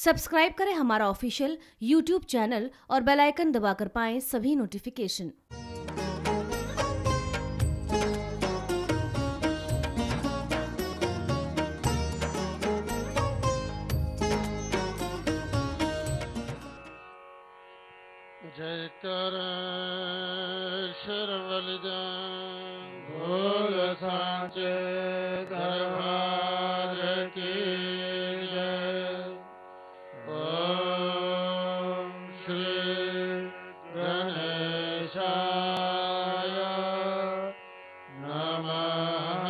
Subscribe करें हमारा official YouTube channel और बेल आइकन दबाकर पाएं सभी नोटिफिकेशन। जयकर शरवलजान भोल सांचे दरबार की जय। ओम श्री गणेशाय नमः।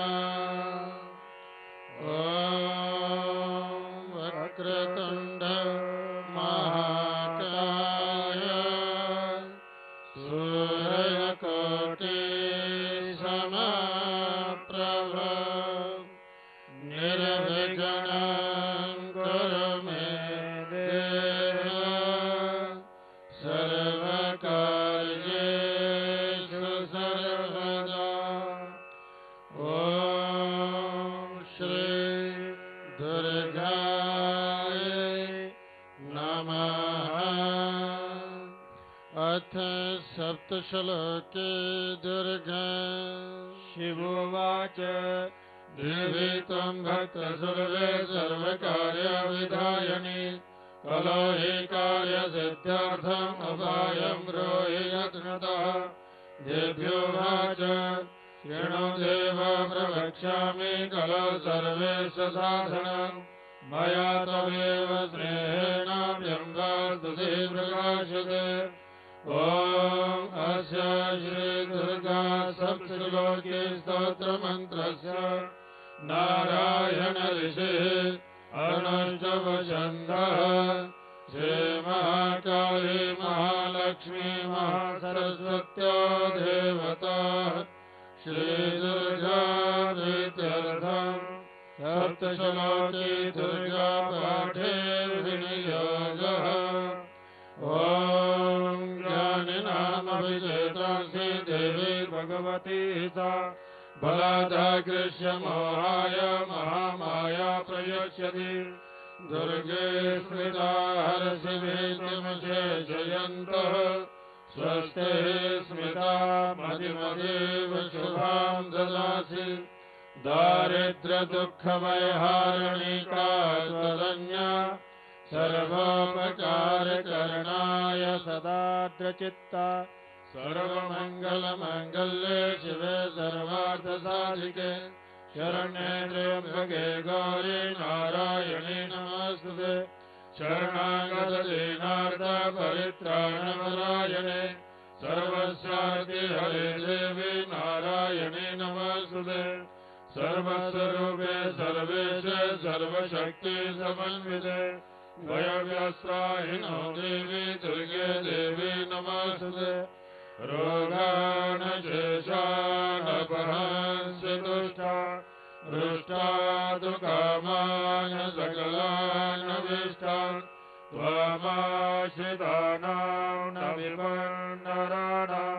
ओम वक्रतुंड महाकाय सूर्यकोटि समप्रभ निर्विघ्नं कुरु मे देव सर्वकार्येषु सर्वदा। ओम श्री दुर्गाय नमः। अथ सप्तश्लोके दुर्गा। शिवोवाच देवी त्वं भक्तसुरवे सर्वकार्यविधायिनी कलो हि कार्यसिद्ध्यर्थम् उपायं ब्रूहि यत्नतः। देव्योवाच शृणु देव प्रवक्ष्यामि कलो सर्वेश साधनं मया तवेव स्नेहेन व्यङ्गास्तुतिः प्रकाशते। ओम अस्य श्री दुर्गा सप्तश्लोकी स्तोत्रमन्त्रस्य नारायण ऋषिः अनुष्टुप्छन्दः। श्री महाकाली महालक्ष्मी महासरस्वत्यो देवता श्री दुर्गा प्रीत्यर्थं सप्तश्लोकी दुर्गा पाठे विनियोगः। ओम ज्ञानिनामभिचेतांसि देवी भगवती सा बलादाकृष्य मोहाय महामाया प्रयच्छति। दुर्गे स्मृता हर्षिभीतिमशेषयन्तः स्वस्ते स्मृता मतिमतीव शुभां ददासि। दारिद्र्यदुःखभयहारिणी त्वदन्या सर्वोपकारकरणाय सदाद्रचित्ता सर्वमङ्गलमङ्गल्ये शिवे सर्वार्थसाधिके शरण्ये त्र्यम्बके गौरी नारायणी नमोऽस्तुते। शरणागतदीनार्तपरित्राणपरायणे सर्वस्यार्तिहरे देवी नारायणी नमोऽस्तुते। सर्वस्वरूपे सर्वेशे सर्वशक्तिसमन्विते भयव्यस्त्राहिनो देवी दुर्गे देवी नमोऽस्तुते। रोगानशेषानपहंसि तुष्टा हृष्टा तु कामान् सकलानभीष्टान् त्वमाश्रितानां न विपन्नराणां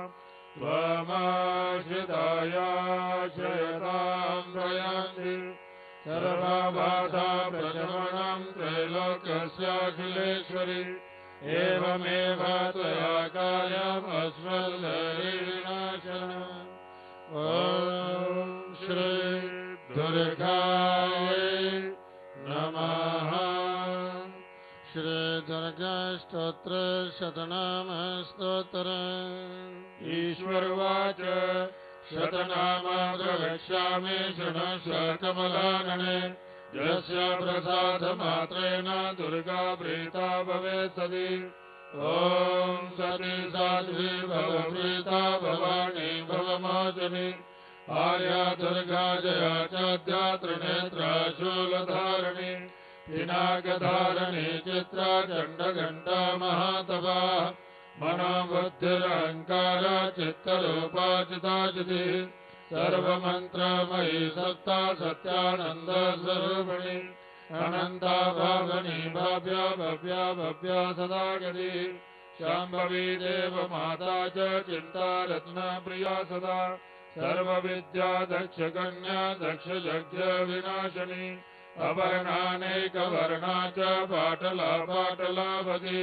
त्वमाश्रितायाश्रयतां प्रयान्ति। सर्वबाधा प्रशमनं त्रैलोक्यस्याखिलेश्वरि एवमेव त्वया कार्यम् अस्मद्शरीरनाशनम्। ॐ श्री दुर्गायै नमः। श्री दुर्गा स्तोत्र शतनाम स्तोत्रम्। ईश्वरवाच शतनाम प्रवक्ष्यामि शृणुष्व कमलानने यस्य प्रसादमात्रेण दुर्गा प्रीता भवेत् सति। ॐ सती साध्वी भवप्रीता भवानी भवमोचनी आर्या दुर्गा जया चाद्या त्रिनेत्रा शूलधारिणी पिनाकधारिणी चित्रा चण्डघण्टा महातपा मनोबुद्धिरहङ्कार चित्तरूपा चिताचितिः सर्वमन्त्रमयी सत्ता सत्यानन्दस्वरूपिणी अनन्ता भावनी भव्या भव्या भव्या सदा गतिः शाम्भवी देवमाता च चिन्ता रत्नप्रिया सदा सर्वविद्या दक्षकन्या दक्षयज्ञ विनाशिनी अवर्णानेकवर्णा च पाटला पाटलावती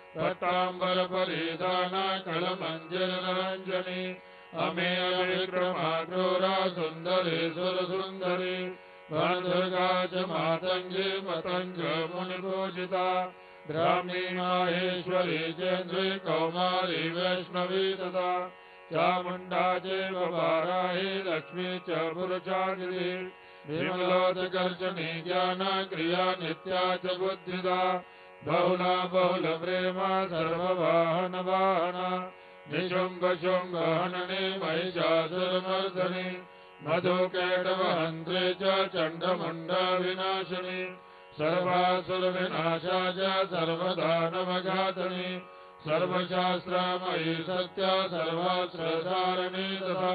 पट्टाम्बरपरिधाना कलमञ्जनरञ्जनी अमेय विक्रमा क्रूरा सुन्दरी सुरसुन्दरी वनदुर्गा च मातङ्गी पतङ्ग मुनिपूजिता ब्राह्मी माहेश्वरी चेन्द्री कौमारी वैष्णवी तथा चामुण्डा चैव वाराही लक्ष्मी च पुरुषागिरी विमलोदकर्षणी ज्ञान क्रिया नित्या च बुद्धिदा बहुला बहुलप्रेमा सर्ववाहन वाहना निशुम्भ शुम्भ हननी महिषासुरमर्दनी मधुकैटवहन्त्री च चण्डमुण्ड विनाशिनी सर्वासुरविनाशा च सर्वदानवघातनी सर्वशास्त्रमयी सत्या सर्वास्त्रधारिणी तथा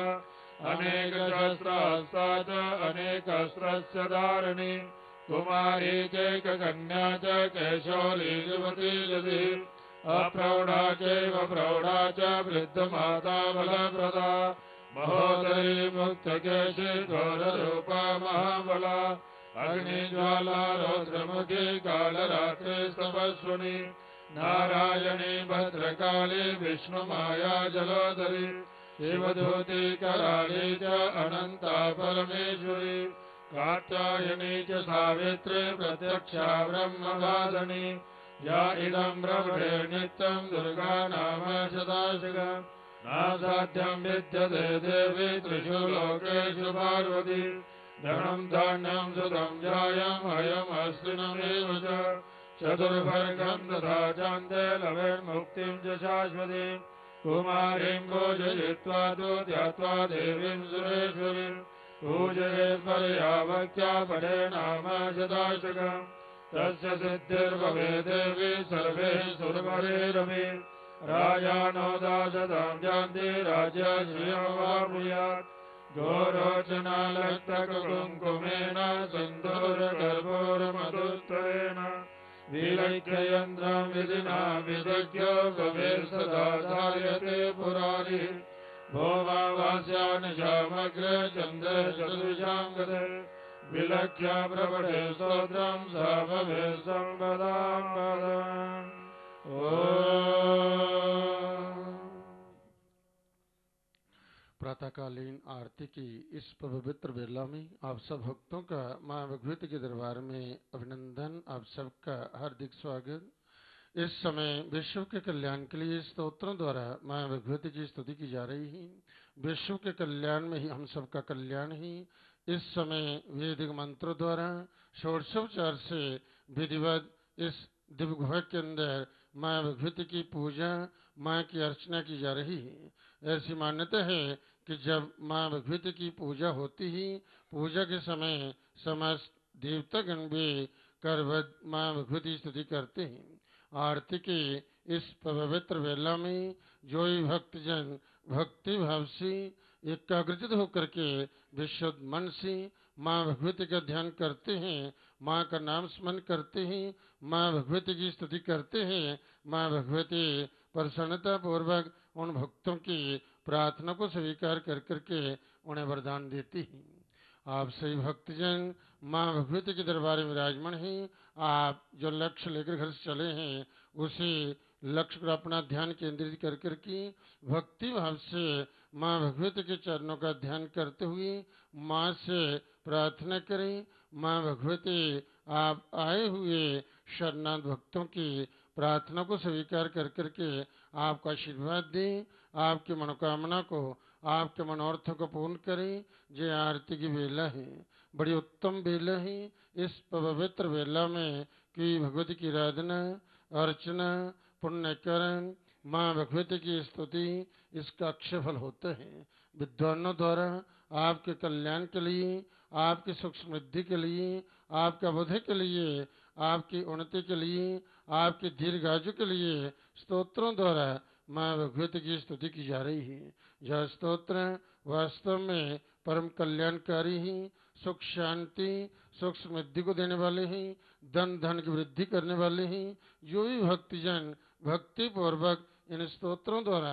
अनेकशस्त्रहस्ता च अनेकस्त्रस्य धारिणी कुमारी चैककन्या च कैशोरी युवती यदि अप्रौढा चैव प्रौढा च वृद्धमाता बलप्रदा महोदरी मुक्तकेशी घोररूपा महाबला अग्निज्वाला रौद्रमुखी कालरात्रि तपस्विनी नारायणी भद्रकाली विष्णुमाया जलोदरी शिवदूती कराली च अनंता परमेश्वरी कात्यायनी च सावित्री प्रत्यक्षा ब्रह्मवादिनी या इदं ब्रह्मणे नित्यं दुर्गा नाम शताशकम् नासाध्यं विद्यते देवी त्रिषु लोकेषु पार्वती धनं धान्यं सुतं जायं हयमस्ति नमेव च चतुर्वर्गं तथा चान्ते लवेन्मुक्तिं च शाश्वतीं कुमारीं पूजयित्वा तु ध्यात्वा देवीं सुरेश्वरीं पूजयेत्पर्यावक्त्या पठे नाम शताशकम् तस्य सिद्धिर्भवे देवी सर्वे सुरवरे रमे राजानो दासतां जानति राज्यश्रियमाप्नुयात् गोरोचनालक्तकुङ्कुमेन सिन्दूरकर्पूरमधुत्रयेण विलक्ष्ययन्त्रं विधिना विदग्ध्यो भवेत्सदा धार्यते पुरारिः भौमावास्यानिशामग्रे चन्द्रचतुर्भुजां गते विलक्ष्य प्रपठे स्तोत्रं स भवेत् सम्पदां पदम्। प्रातःकालीन आरती की इस पवित्र बेला में आप सब भक्तों का मां भगवती के दरबार में अभिनंदन, आप सबका हार्दिक स्वागत। इस समय विश्व के कल्याण के लिए स्तोत्रों द्वारा मां भगवती की स्तुति की जा रही है। विश्व के कल्याण में ही हम सबका कल्याण ही इस समय वैदिक मंत्रों द्वारा षोडशोपचार से विधिवत इस दिव्य गुहा के अंदर मां भगवती की पूजा, मां की अर्चना की जा रही है। ऐसी मान्यता है कि जब मां भगवती की पूजा होती ही पूजा के समय समस्त देवतागण भी करवत मां भगवती की स्तुति करते हैं। आरती के इस पवित्र वेला में जो ही भक्तजन भक्ति भाव से एकाग्रचित होकर के विशुद्ध मन से मां भगवती का ध्यान करते हैं, मां का नाम स्मरण करते हैं, मां भगवती की स्तुति करते हैं, मां भगवती प्रसन्नता पूर्वक उन भक्तों की प्रार्थना को स्वीकार कर करके उन्हें वरदान देती है। आप सभी भक्तजन मां भगवती के दरबार में विराजमान हैं। आप जो लक्ष्य लेकर घर से चले हैं उसी लक्ष्य पर अपना ध्यान केंद्रित कर करके भक्ति भाव से मां भगवती के चरणों का ध्यान करते हुए मां से प्रार्थना करें। मां भगवती आप आए हुए शरणागत भक्तों की प्रार्थना को स्वीकार कर करके आपका आशीर्वाद दें, आपकी मनोकामना को, आपके मनोरथों को पूर्ण करें। जय आरती की बेला है, बड़ी उत्तम बेला है। इस पवित्र बेला में कि भगवती की आराधना, अर्चना, पुण्यकरण, मां भगवती की स्तुति, इसका अक्षय फल होता है। विद्वानों द्वारा आपके कल्याण के लिए, आपकी सुख समृद्धि के लिए, आपका बुद्धि के लिए, आपकी उन्नति के लिए, आपके दीर्घायु के लिए स्तोत्रों द्वारा मां भगवती की स्तुति की जा रही है। यह स्तोत्र वास्तव में परम कल्याणकारी ही, सुख शांति सुख समृद्धि को देने वाले हैं, धन की वृद्धि करने वाले हैं। जो भी भक्तिजन भक्ति पूर्वक इन स्तोत्रों द्वारा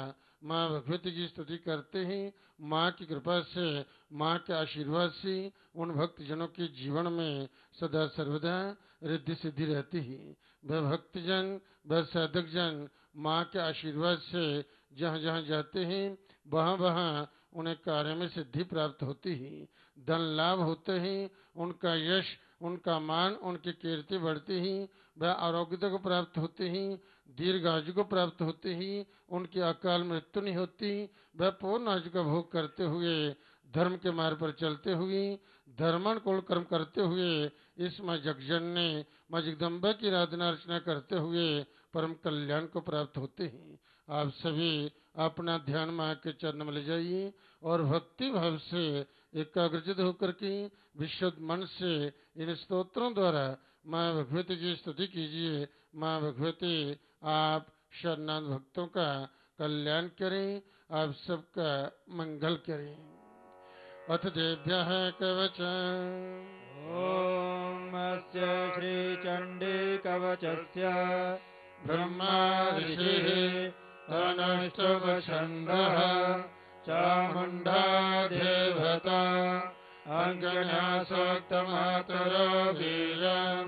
माँ भगवती की स्तुति करते ही माँ की कृपा से, माँ के आशीर्वाद से उन भक्तजनों के जीवन में सदा सर्वदा रिद्धि सिद्धि रहती है। वह भक्तजन, वह साधक जन माँ के आशीर्वाद से जहाँ जहाँ जाते हैं वहाँ वहाँ उन्हें कार्य में सिद्धि प्राप्त होती है, धन लाभ होते हैं, उनका यश, उनका मान, उनकी कीर्ति बढ़ती ही, वह आरोग्यता को प्राप्त होते ही, दीर्घ आयु को प्राप्त होते ही, उनकी अकाल मृत्यु नहीं होती। वह पूर्ण आयु का भोग करते हुए, धर्म के मार्ग पर चलते हुए, धर्मन कुल कर्म करते हुए, इस माँ जगजननी माँ जगदम्बा की आराधना अर्चना करते हुए परम कल्याण को प्राप्त होते हैं। आप सभी अपना ध्यान माँ के चरण में ले जाइए और भक्ति भाव से एकाग्रचित होकर के विशुद्ध मन से इन स्तोत्रों द्वारा माँ भगवती की स्तुति कीजिए। माँ भगवती आप शरणागत भक्तों का कल्याण करें, आप सबका मंगल करें। अथ देभ्यः कवचम्। ॐ अस्य श्रीचण्डी कवचस्य ब्रह्मा ऋषिः अनुष्टुप्छन्दः चामुण्डा देवता अङ्गन्यासोक्तमातरो वीरम्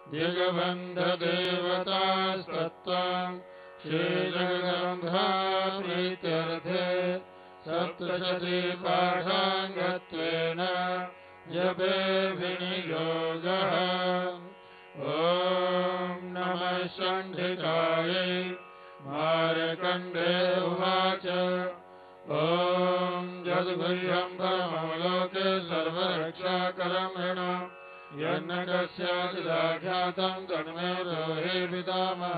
दिग्बन्धदेवतास्तत्त्वम् श्रीजगदम्बा प्रीत्यर्थे सप्तशती पाठाङ्गत्वेन जपे विनियोगः। ॐ नमः चण्डिकायै। मार्कण्डे उवाच ॐ यद्गुह्यं परमलोके सर्वरक्षाकरमेण यन्न कस्याचिदाख्यातं तन्मे ब्रूहि पितामहः।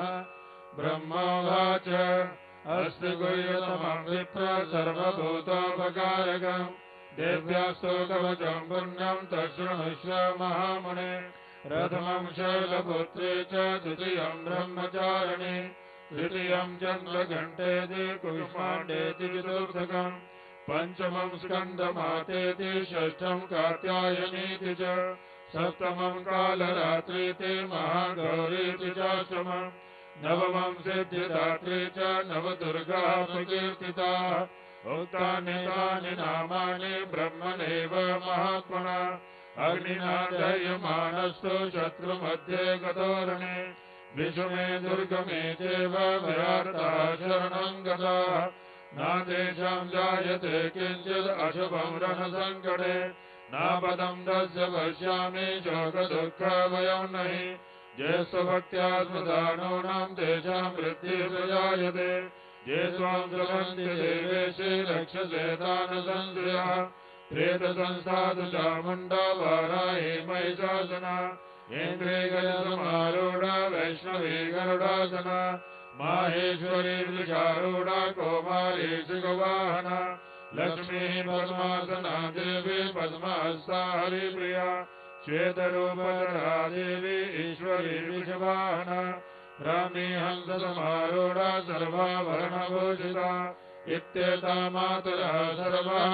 ब्रह्मोवाच अस्ति गुह्यतमं विप्र सर्वभूतोपकारकम् देव्यास्तु कवचं पुण्यं तच्छृणुष्व महामुने। प्रथमं शैलपुत्री च द्वितीयं ब्रह्मचारिणी तृतीयं चन्द्रघण्टेति कुष्माण्डेति चतुर्थकम् पञ्चमं स्कन्दमातेति षष्ठं कात्यायनीति च सप्तमं कालरात्रीति महागौरीति चाष्टमम् नवमं सिद्धिदात्री च नवदुर्गा प्रकीर्तिताः। उक्तानि तानि नामानि ब्रह्मणेव महात्मना अग्निना दह्यमानस्तु शत्रुमध्ये गतोरणे विषमे दुर्गमे चैव भयार्ताः शरणं गताः न तेषां जायते किञ्चित् अशुभं रणसङ्कटे नापदं तस्य पश्यामि शोकदुःखभयं नहि ज्येष्ठभक्त्या स्मृतानूनां तेषां वृद्धिर्जायते ये त्वां स्रवन्ति देवेशे रक्षसे तान् संश्रयः प्रेतसंस्थातु चामुण्डा वाराही महिषासना इन्द्रे गजसमारूढा वैष्णवी गरुडासना माहेश्वरी वृषारूढा कौमारी शिखवाहना लक्ष्मीः पद्मासना देवी पद्महस्ता हरिप्रिया श्वेतरूपधरा देवी ईश्वरी वृषवाहना रामी हंससमारूढा सर्वाभरणभूषिता इत्येता मातरः सर्वाः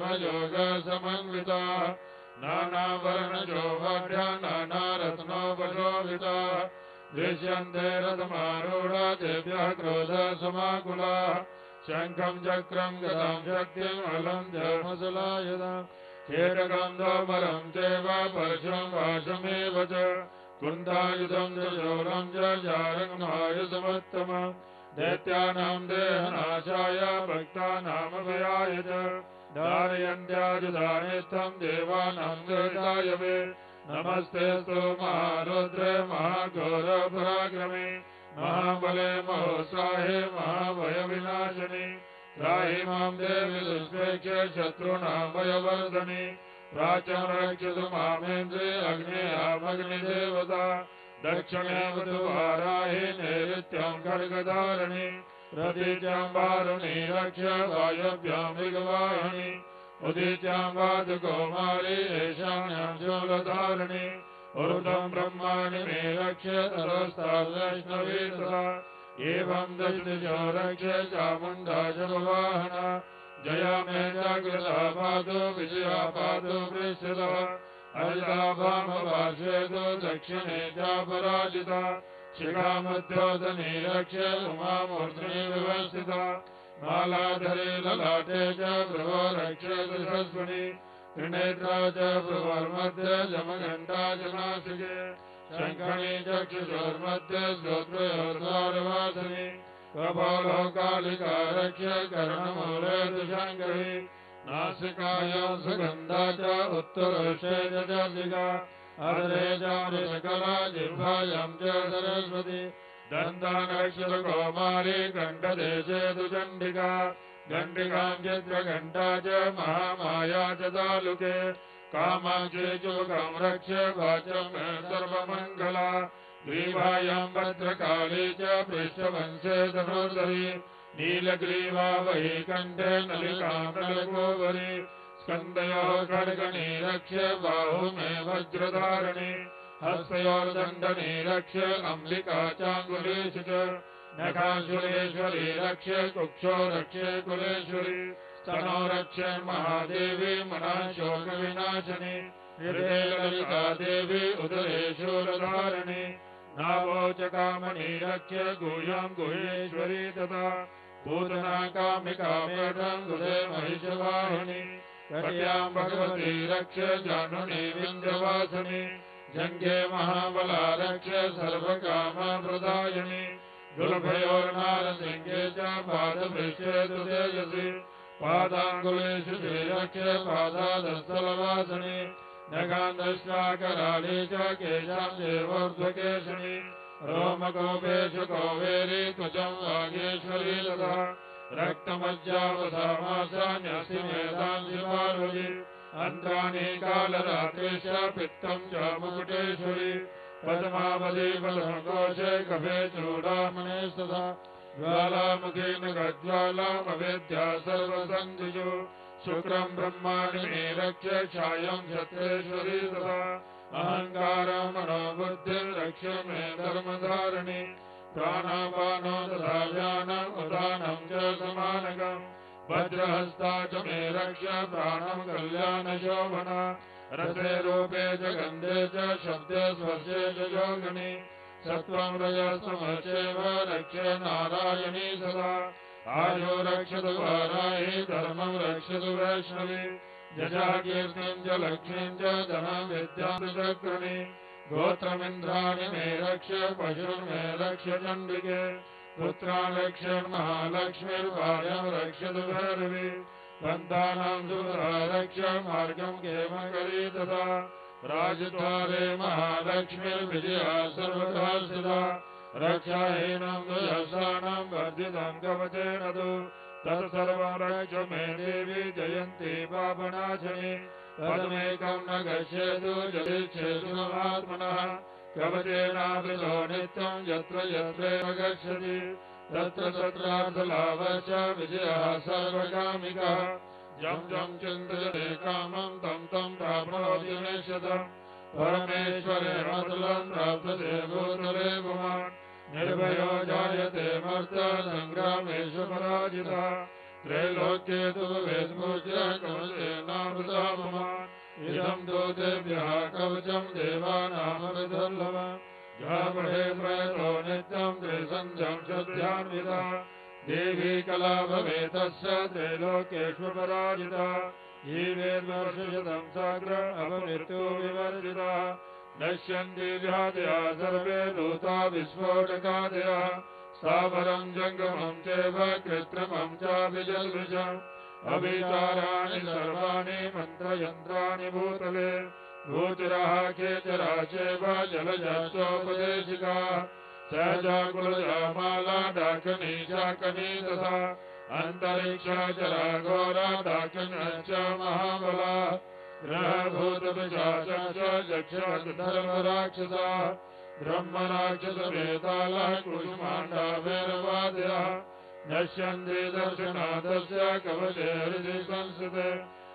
सर्वयोगसमन्विताः नानावर्णशोभाढ्या नानारत्नोपशोभिताः दृश्यन्ते रथमारूढा देव्यः क्रोधसमाकुलाः शङ्खं चक्रं गदां शक्तिम् अलं जलमसलायताम् खेटकं दोबलं चैव परशुं वाशमेव च कुन्दायुधं च शूलं च जारङ्गमायुधमुत्तमम् दैत्यानां देहनाशाय भक्तानामभयाय च धारयन्त्याजुधानेत्थं देवानां देवताय वे नमस्तेऽस्तु महारुद्रे महाघोरपराक्रमे महाबले महोत्साहे महाभयविनाशिनि त्राहि मां देवि दुष्प्रेक्ष्य शत्रूणां भयवर्धनि प्राचं रक्षतु मामेन्द्रे अग्नेयामग्निदेवता दक्षिणे वधुवाराहि नैऋत्यं खड्गधारिणि प्रतीच्यां वारुणी रक्ष वायव्यां मृगवाहिनी उदीच्यां वातुकौमारी ईशान्यां शूलधारिणि ऊर्ध्वं ब्रह्माणि मे रक्ष ततस्तात् वैष्णवी तथा एवं दशदिशो रक्ष चामुण्डा शववाहना जया मे जागृता पातु विजया पातु पृष्ठतः अजिता वामपार्श्वे तु दक्षिणे चापराजिता शिखा मध्योदनी रक्ष उमामूर्ध्नि व्यवस्थिता मालाधरे ललाटे च भ्रुवो रक्षेतु शस्वनि त्रिनेत्रा च भ्रुवोर्मध्ये जमघण्टा च नासिके शङ्खणी चक्षुषोर्मध्ये श्रोत्रयोर्द्वारवासनि कपालो कालिका रक्ष्य कर्णमूले तु शङ्करी नासिकायां सुगन्धा च उत्तरोष्ठे च जासिका अधरे चारुशकला जिह्वायां च सरस्वती दन्तानक्षरकौमारी कण्ठदेशे तु चण्डिका घण्टिकां चित्रघण्टा च महामाया च तालुके कामाक्षी चुबकं रक्ष्य वाचं मे सर्वमङ्गला ग्रीवायां भद्रकाली च पृष्ठवंशे धनुर्धरी नीलग्रीवा वही कण्ठे नलिकां नलगोवरी स्कन्दयोः खड्गणी रक्ष्य बाहु मे वज्रधारिणी हस्तयोर्दण्डनी रक्ष्य अम्बिका चाङ्गुलेषु च नखाशुलेश्वरी रक्ष्य कुक्षो रक्ष्य कुलेश्वरी स्तनो रक्ष्य महादेवी मनाशोकविनाशिनी हृदये ललिता देवी उदरे शूलधारिणी नाभो च कामनी रक्ष्य गुह्यां गुहेश्वरी तथा पूतना कामिका मेढं हृदे महिषवाहिनी कट्यां भगवती रक्ष्य जानुनी विन्ध्यवासिनी जङ्घे महाबला रक्ष्य सर्वकामप्रदायिनी दुर्भयोर्नारसिंहे च पादपृष्ठे तु तेजसि पादाङ्गुलेषु रक्ष्य पादादस्थलवासिनी नखान्दश्चाकराली च केशां देवोर्ध्वकेशिनी रोमकोपेषु कौवेरी त्वचं वागेश्वरी तथा रक्तमज्जावसामासान्यसि मेधांसि पार्वती अन्त्राणि कालरात्रेश पित्तं च मुकुटेश्वरी पद्मावती पद्मकोशे कफे चूडामणे सदा ज्वालामुखेन गज्ज्वालामवेद्या सर्वसन्धिषु शुक्रं ब्रह्माणि रक्ष्य छायं क्षत्रेश्वरी तथा अहङ्कारं मनोबुद्धिर्रक्ष्य मे धर्मधारिणी प्राणापानो तथा व्यानम् उदानं च समानकम् वज्रहस्ता च मे रक्ष्य प्राणं कल्याणशोभना रसे रूपे च गन्धे च शब्दे स्पर्शे च योगिनी सत्त्वं रजस्तमश्चैव रक्ष्य नारायणी सदा आयो रक्षतु वाराही धर्मं रक्षतु वैष्णवी जजा कीर्तिं च लक्ष्मीं च धनं विद्यां चक्रणी गोत्रमिन्द्राणि मे रक्ष्य पशुर्मे रक्ष्य चण्डिके पुत्रान् रक्ष्यन्महालक्ष्मीर्भार्यां रक्षतु भैरवी बन्धानां सुभद्रा रक्ष्य मार्गं क्षेमकरी तथा राजद्वारे महालक्ष्मीर्विजया सर्वदा स्थिता रक्षाहीनं दुःशासानं वर्धितं कवचेन तु तत्सर्वं रक्ष मे देवी जयन्ती पापनाशिनी पदमेकं न गच्छेतु जलिच्छेतु महात्मनः कवचेनावृतो नित्यं यत्र यत्रैव गच्छति तत्र तत्रार्थलाभश्च विजयः सर्वकामिकः यं यं चिन्तयते कामं तं तं प्राप्नोति निश्चितम् परमेश्वरेण तुलं प्राप्यते भूतले पुमान् निर्भयो जायते मर्त्य सङ्ग्रामेषु पराजितः त्रैलोक्ये तु वेदपूज्य कवचेनामृता पुमान् इदं दूतेभ्यः कवचं देवानामविदुर्लभम् यः पठे प्रयतो नित्यं त्रिसन्ध्यं शुद्ध्यान्विता देवी कला भवेतस्य त्रैलोक्येषु पराजिता ये वेद्वर्षशतं साग्र अपमृत्यो विवर्जिता नश्यन्ति व्याधयः सर्वे दूता विस्फोटकादयः स्थावरं जङ्गमं चैव कृत्रिमं चाभिजल्विषम् अभिचाराणि सर्वाणि मन्त्रयन्त्राणि भूतले भूतिरः खेचरा चैव जलजश्चोपदेशिकाः सहजाकुलजा माला डाकनी शाकनी तथा अन्तरिक्षाचरा घोरा डाकिन्यश्च महाबला ग्रहभूतपिशाचश्च यक्षधर्मराक्षसाः ब्रह्मराक्षसवेतालः कुष्माण्डा भैरवादयः नश्यन्ति दर्शनाथस्य कवचे हृदि संस्कृते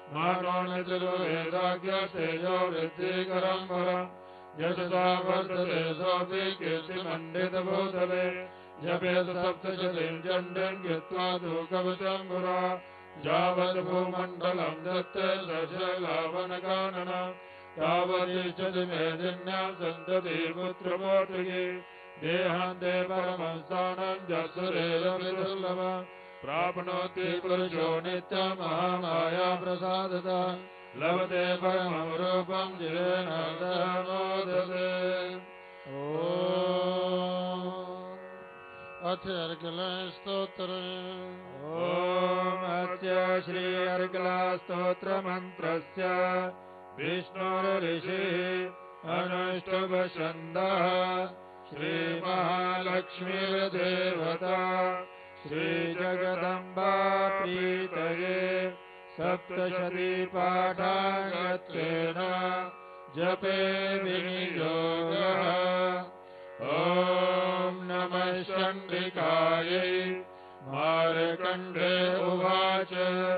मानोनितिर्वेदाज्ञस्तेजो वृद्धिकरं वरम् यशसा वर्तते सोऽपि कीर्तिमण्डितभूतले जपेत सप्तशतीं चण्डीं कृत्वा तु कवचं पुरा यावद्भूमण्डलं दत्ते सशलावनकाननम् तावदिच्छति मेदिन्यां सन्तति पुत्रपौत्रिकी देहान्ते परमं स्थानं जत्सुरेरपि दुर्लभम् प्राप्नोति पुरुषो नित्यमहामाया प्रसादतः लभते परमं रूपं जिरेण मोदते। अथ अर्गलस्तोत्र। अस्य श्री अर्गलास्तोत्रमन्त्रस्य विष्णुर्ऋषिः अनुष्टुभछन्दः श्रीमहालक्ष्मीर्देवता श्रीजगदम्बा प्रीतये सप्तशतीपाठागत्वेन जपे विनियोगः। ॐ नमः चण्डिकायै। मार्कण्डे उवाच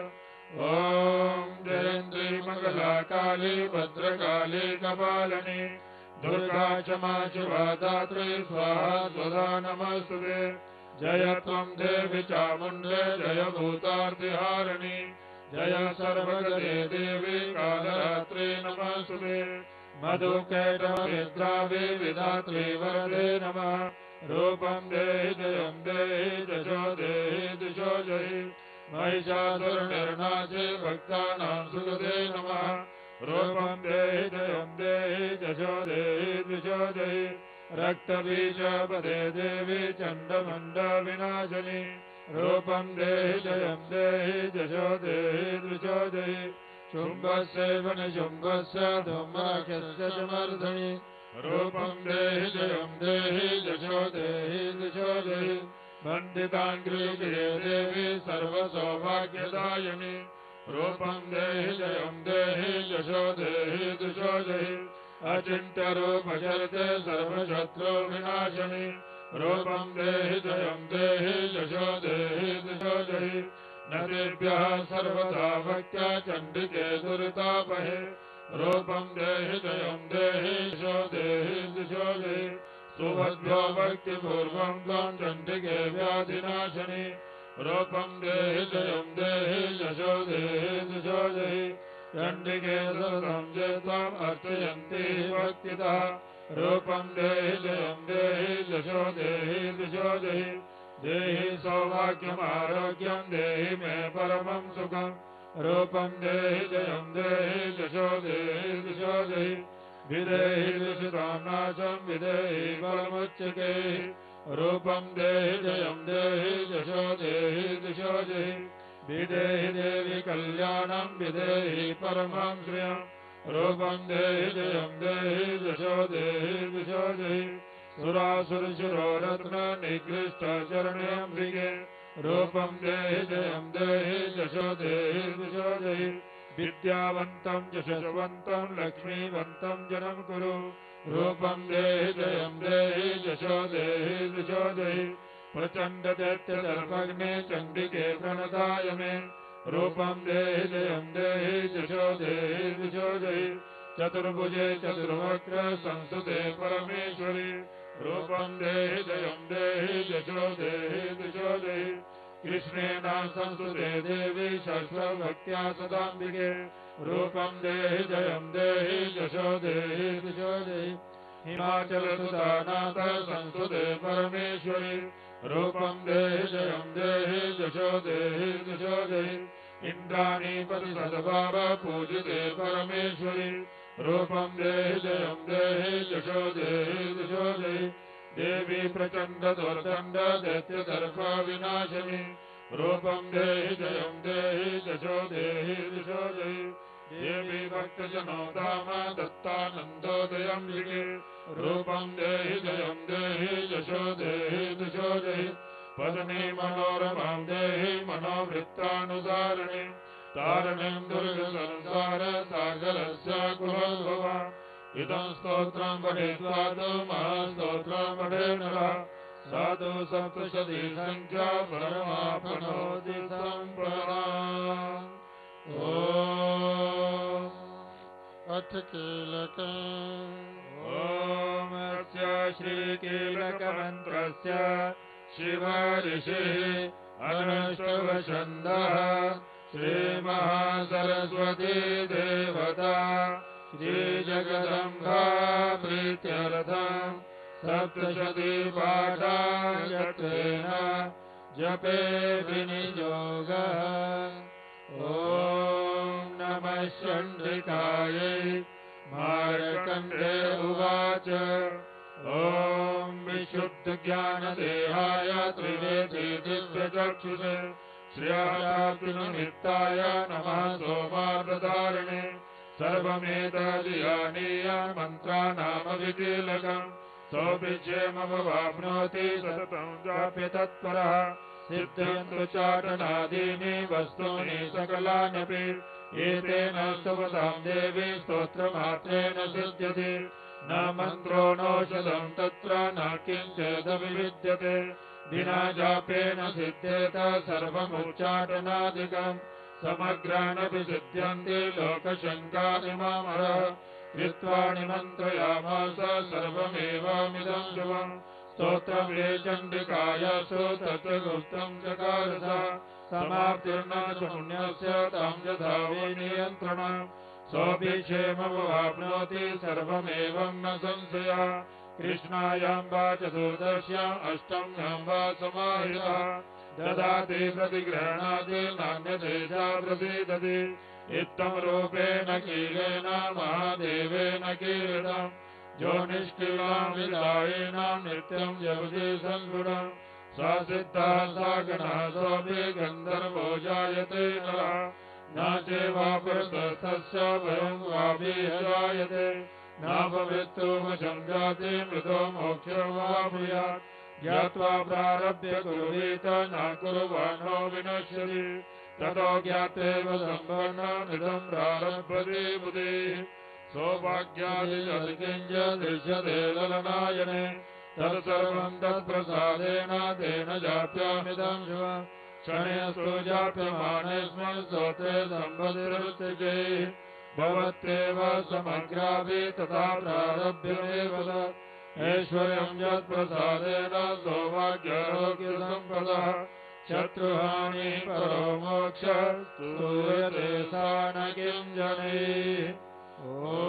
ॐ जयन्ती मङ्गलाकाली भद्रकाली कपालिनी दुर्गा क्षमा शिवा दात्री स्वाहा स्वधा नमस्तुते। जय त्वं देवी चामुण्डे जय भूतार्तिहारिणी जय सर्वगते देवी कालरात्रि नमस्तुते। मधुकैटभविद्रावे विधात्री वरदे नमः। रूपं देहि जयं देहि दशो देहि दिशो जहि। महिषासुरनिर्नाशे भक्तानां सुहृदे नमः। रूपं देहि जयं देहि दशो देहि दिशो जहि। रक्तबीजपदे देवी चण्डमुण्डविनाशिनी। रूपं देहि जयं देहि दशो देहि दिशो जहि। शुम्भस्यैव निशुम्भस्य धूम्राक्षस्य च मर्दनि। रूपं देहि जयं देहि दशो देहि दिशो जहि। वन्दिताङ्घ्रिगिरे देवी सर्वसौभाग्यदायिनी। रूपं देहि जयं देहि दशो देहि दिशो जहि। अचिन्त्यरूपचरिते सर्वशत्रुविनाशिनी। रूपं देहि जयं देहि दशो देहि दिशो जहि। नदीभ्यः सर्वदा भक्त्या चण्डिके दुरितापहे। रूपं देहि जयं देहि दशो देहि दिशो जहि। सुभद्रो भक्तिपूर्वं त्वं चण्डिके व्याधिनाशिनी। रूपं देहि जयं देहि दशो देहि दिशो जहि। चण्डिके सततं ये त्वाम् अर्चयन्ति भक्तितः। रूपं देहि जयं देहि दशो देहि दिशो जहि। देहि सौभाग्यमारोग्यं देहि मे परमं सुखम्। रूपं देहि जयं देहि दशो देहि दिशो जहि। विदेहि दुषितां नाशं विदेहि बलमुच्चकैः। रूपं देहि जयं देहि दशो देहि दिशो जहि। विदेहि देवि कल्याणं विदेहि परमं श्रियम्। रूपं देहि जयं देहि दशो देहि दिशो जहि। सुरासुरशिरोरत्न निकृष्ट चरणेऽम्बिके। रूपं देहि जयं देहि दशो देहि दिशो जहि। विद्यावन्तं यशस्वन्तं लक्ष्मीवन्तं जनं कुरु। रूपं देहि जयं देहि दशो देहि दिशो जहि। प्रचण्डदैत्यदर्पग्ने चण्डिके प्रणताय मे। रूपं देहि जयं देहि दशो देहि दिशो जहि। चतुर्भुजे चतुर्वक्त्र संस्तुते परमेश्वरि। रूपं देहि जयं देहि दशो देहि दिशो जहि। कृष्णेन संस्तुते देवी शश्वभक्त्या सदाम्बिके। रूपं देहि जयं देहि दशो देहि दिशो जहि। हिमाचलसुतानाथ संस्तुते परमेश्वरि। रूपं देहि जयं देहि दशो देहि दिशो जहि। इन्द्राणीपति सद्भाव पूजिते परमेश्वरि। रूपं देहि जयं देहि दशो देहि दिशो जहि। देवी प्रचण्ड दुर्दण्ड दैत्यदर्प विनाशिनी। रूपं देहि जयं देहि दशो देहि दिशो जहि। देवी भक्तजनोधाम दत्तानन्दोदयम्बिके। रूपं देहि जयं देहि दशो देहि दिशो जहि। पदने मनोरमां देहि मनोवृत्तानुसारिणि। तारणीं दुर्गसंसार सागरस्य कुलोद्भवा। इदं स्तोत्रं पठित्वा तु महास्तोत्रं पठे नरः। साधु सप्तशती संख्या परमाप्नोति सम्पदाम्। ॐ अथ कीलकम्। ॐ अस्य श्रीकीलकमन्त्रस्य शिव ऋषिः अनुष्टुभछन्दः श्रीमहासरस्वती देवता श्रीजगदम्बा प्रीत्यर्थम् सप्तशतीपाठागत्वेन जपे विनियोगः ॐ नमः चण्डिकायै मार्कण्डे उवाच ॐ विशुद्धज्ञानदेहाय त्रिवेदी दिव्यचक्षुषे श्रियाप्तिनिमित्ताय नमः सोमार्धधारिणे सर्वमेतदीयानीय मन्त्राणामविकीलकम् सोऽपि क्षेममवाप्नोति सततं जाप्य तत्परः सिद्धयन्तु चाटनादीनि वस्तूनि सकलान्यपि एतेन स्तुवतां देवी स्तोत्रमात्रेण सिद्ध्यति न मन्त्रो नौषधं तत्र न किञ्चिदविविद्यते विना जापेन सिद्ध्येत सर्वमुच्चाटनादिकम् समग्रानपि सिद्ध्यन्ति लोकशङ्कानिमामरः कृत्वा निमन्त्रयामास सर्वमेवामिदं शुभम् स्तोत्रमे चण्डिकायासु तत्र गुप्तं चकारस समाप्तिर्न शून्यस्य तं यथा विनियन्त्रणम् सोऽपि क्षेममवाप्नोति सर्वमेवं न संशयः कृष्णायां वा चतुर्दश्याम् अष्टम्यां वा समाहितः ददाति प्रतिग्रहणादि नान्यदेशा प्रसीदति इत्थं रूपेण कीलेन महादेवेन कीर्तम् जो निष्कीलां विदायिनां नित्यं जपति संगुणम् सा सिद्धः सा गणः सोऽपि गन्धर्वो जायते नरः न चैवापरतस्तस्य भयं वाभिः जायते न भवेत्तुमशं जाति मृतो मोक्षो वाप्नुयात् ज्ञात्वा प्रारभ्य कुर्वीत न कुर्वाणो विनश्यति ततो ज्ञातेव सम्पन्नमिदं प्रारभ्यते बुधिः सौभाग्यादिकिञ्च दृश्यते ललनायने तत्सर्वं तत्प्रसादेन तेन जाप्यामिदं शुभम् क्षणेऽस्तु जाप्यमानेऽस्मिन् स्तोत्रे सम्पत्तिरुच्यते भवत्येव समग्राभिः तथा प्रारभ्यमेव ऐश्वर्यं यत्प्रसादेन सौभाग्यारोग्यसम्पदः शत्रुहानि परो मोक्षः स्तूयते सा न किञ्जनैः ॐ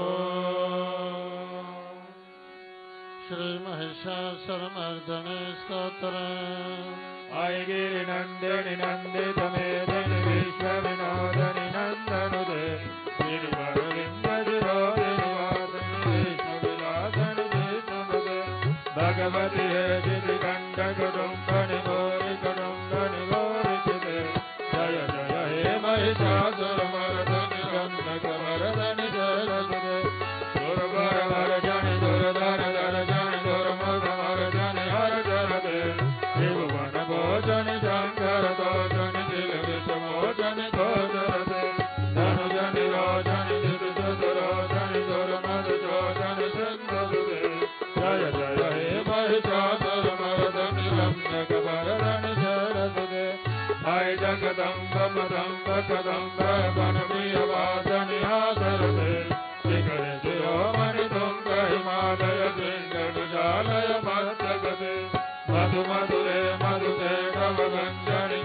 श्रीमहिषासुरमर्दने स्तोत्रम् ऐगिरिनन्दिनि नन्दितमेदिनि विश्वविनोदनि नन्दनुदे गिरिवरविन्दशिरोदिनि वासिनि विष्णुविलासनि विष्णुनुदे भगवति हेदिति कण्ठकुटुम्बनि भूरिकुटुम्बनि भूरिचिते जय जय हे महिषासुरमर्दनि गन्धकवरदनि जयलसुते दुर्भरवर्जनि दुर्धरधरजनि दुर्मुखवर्जनि हरजरते त्रिभुवनभोजनि शङ्करदोषनि तिलविषमोचनि गोचरते धनुजनि रोचनि दितिसुरोचनि दुर्मधुचोचनि सिन्धुसुते जय जय हे महिषासुरमर्दनि रम्यकवरदनि जयलसुते हाय जगदम्ब मदम्ब कदम्ब वनप्रियवासनि आदरते शिखरे शिरोमणि तुङ्ग हिमालय शृङ्गजालय मस्तकते मधु मधुरे मधुते नवगञ्जनि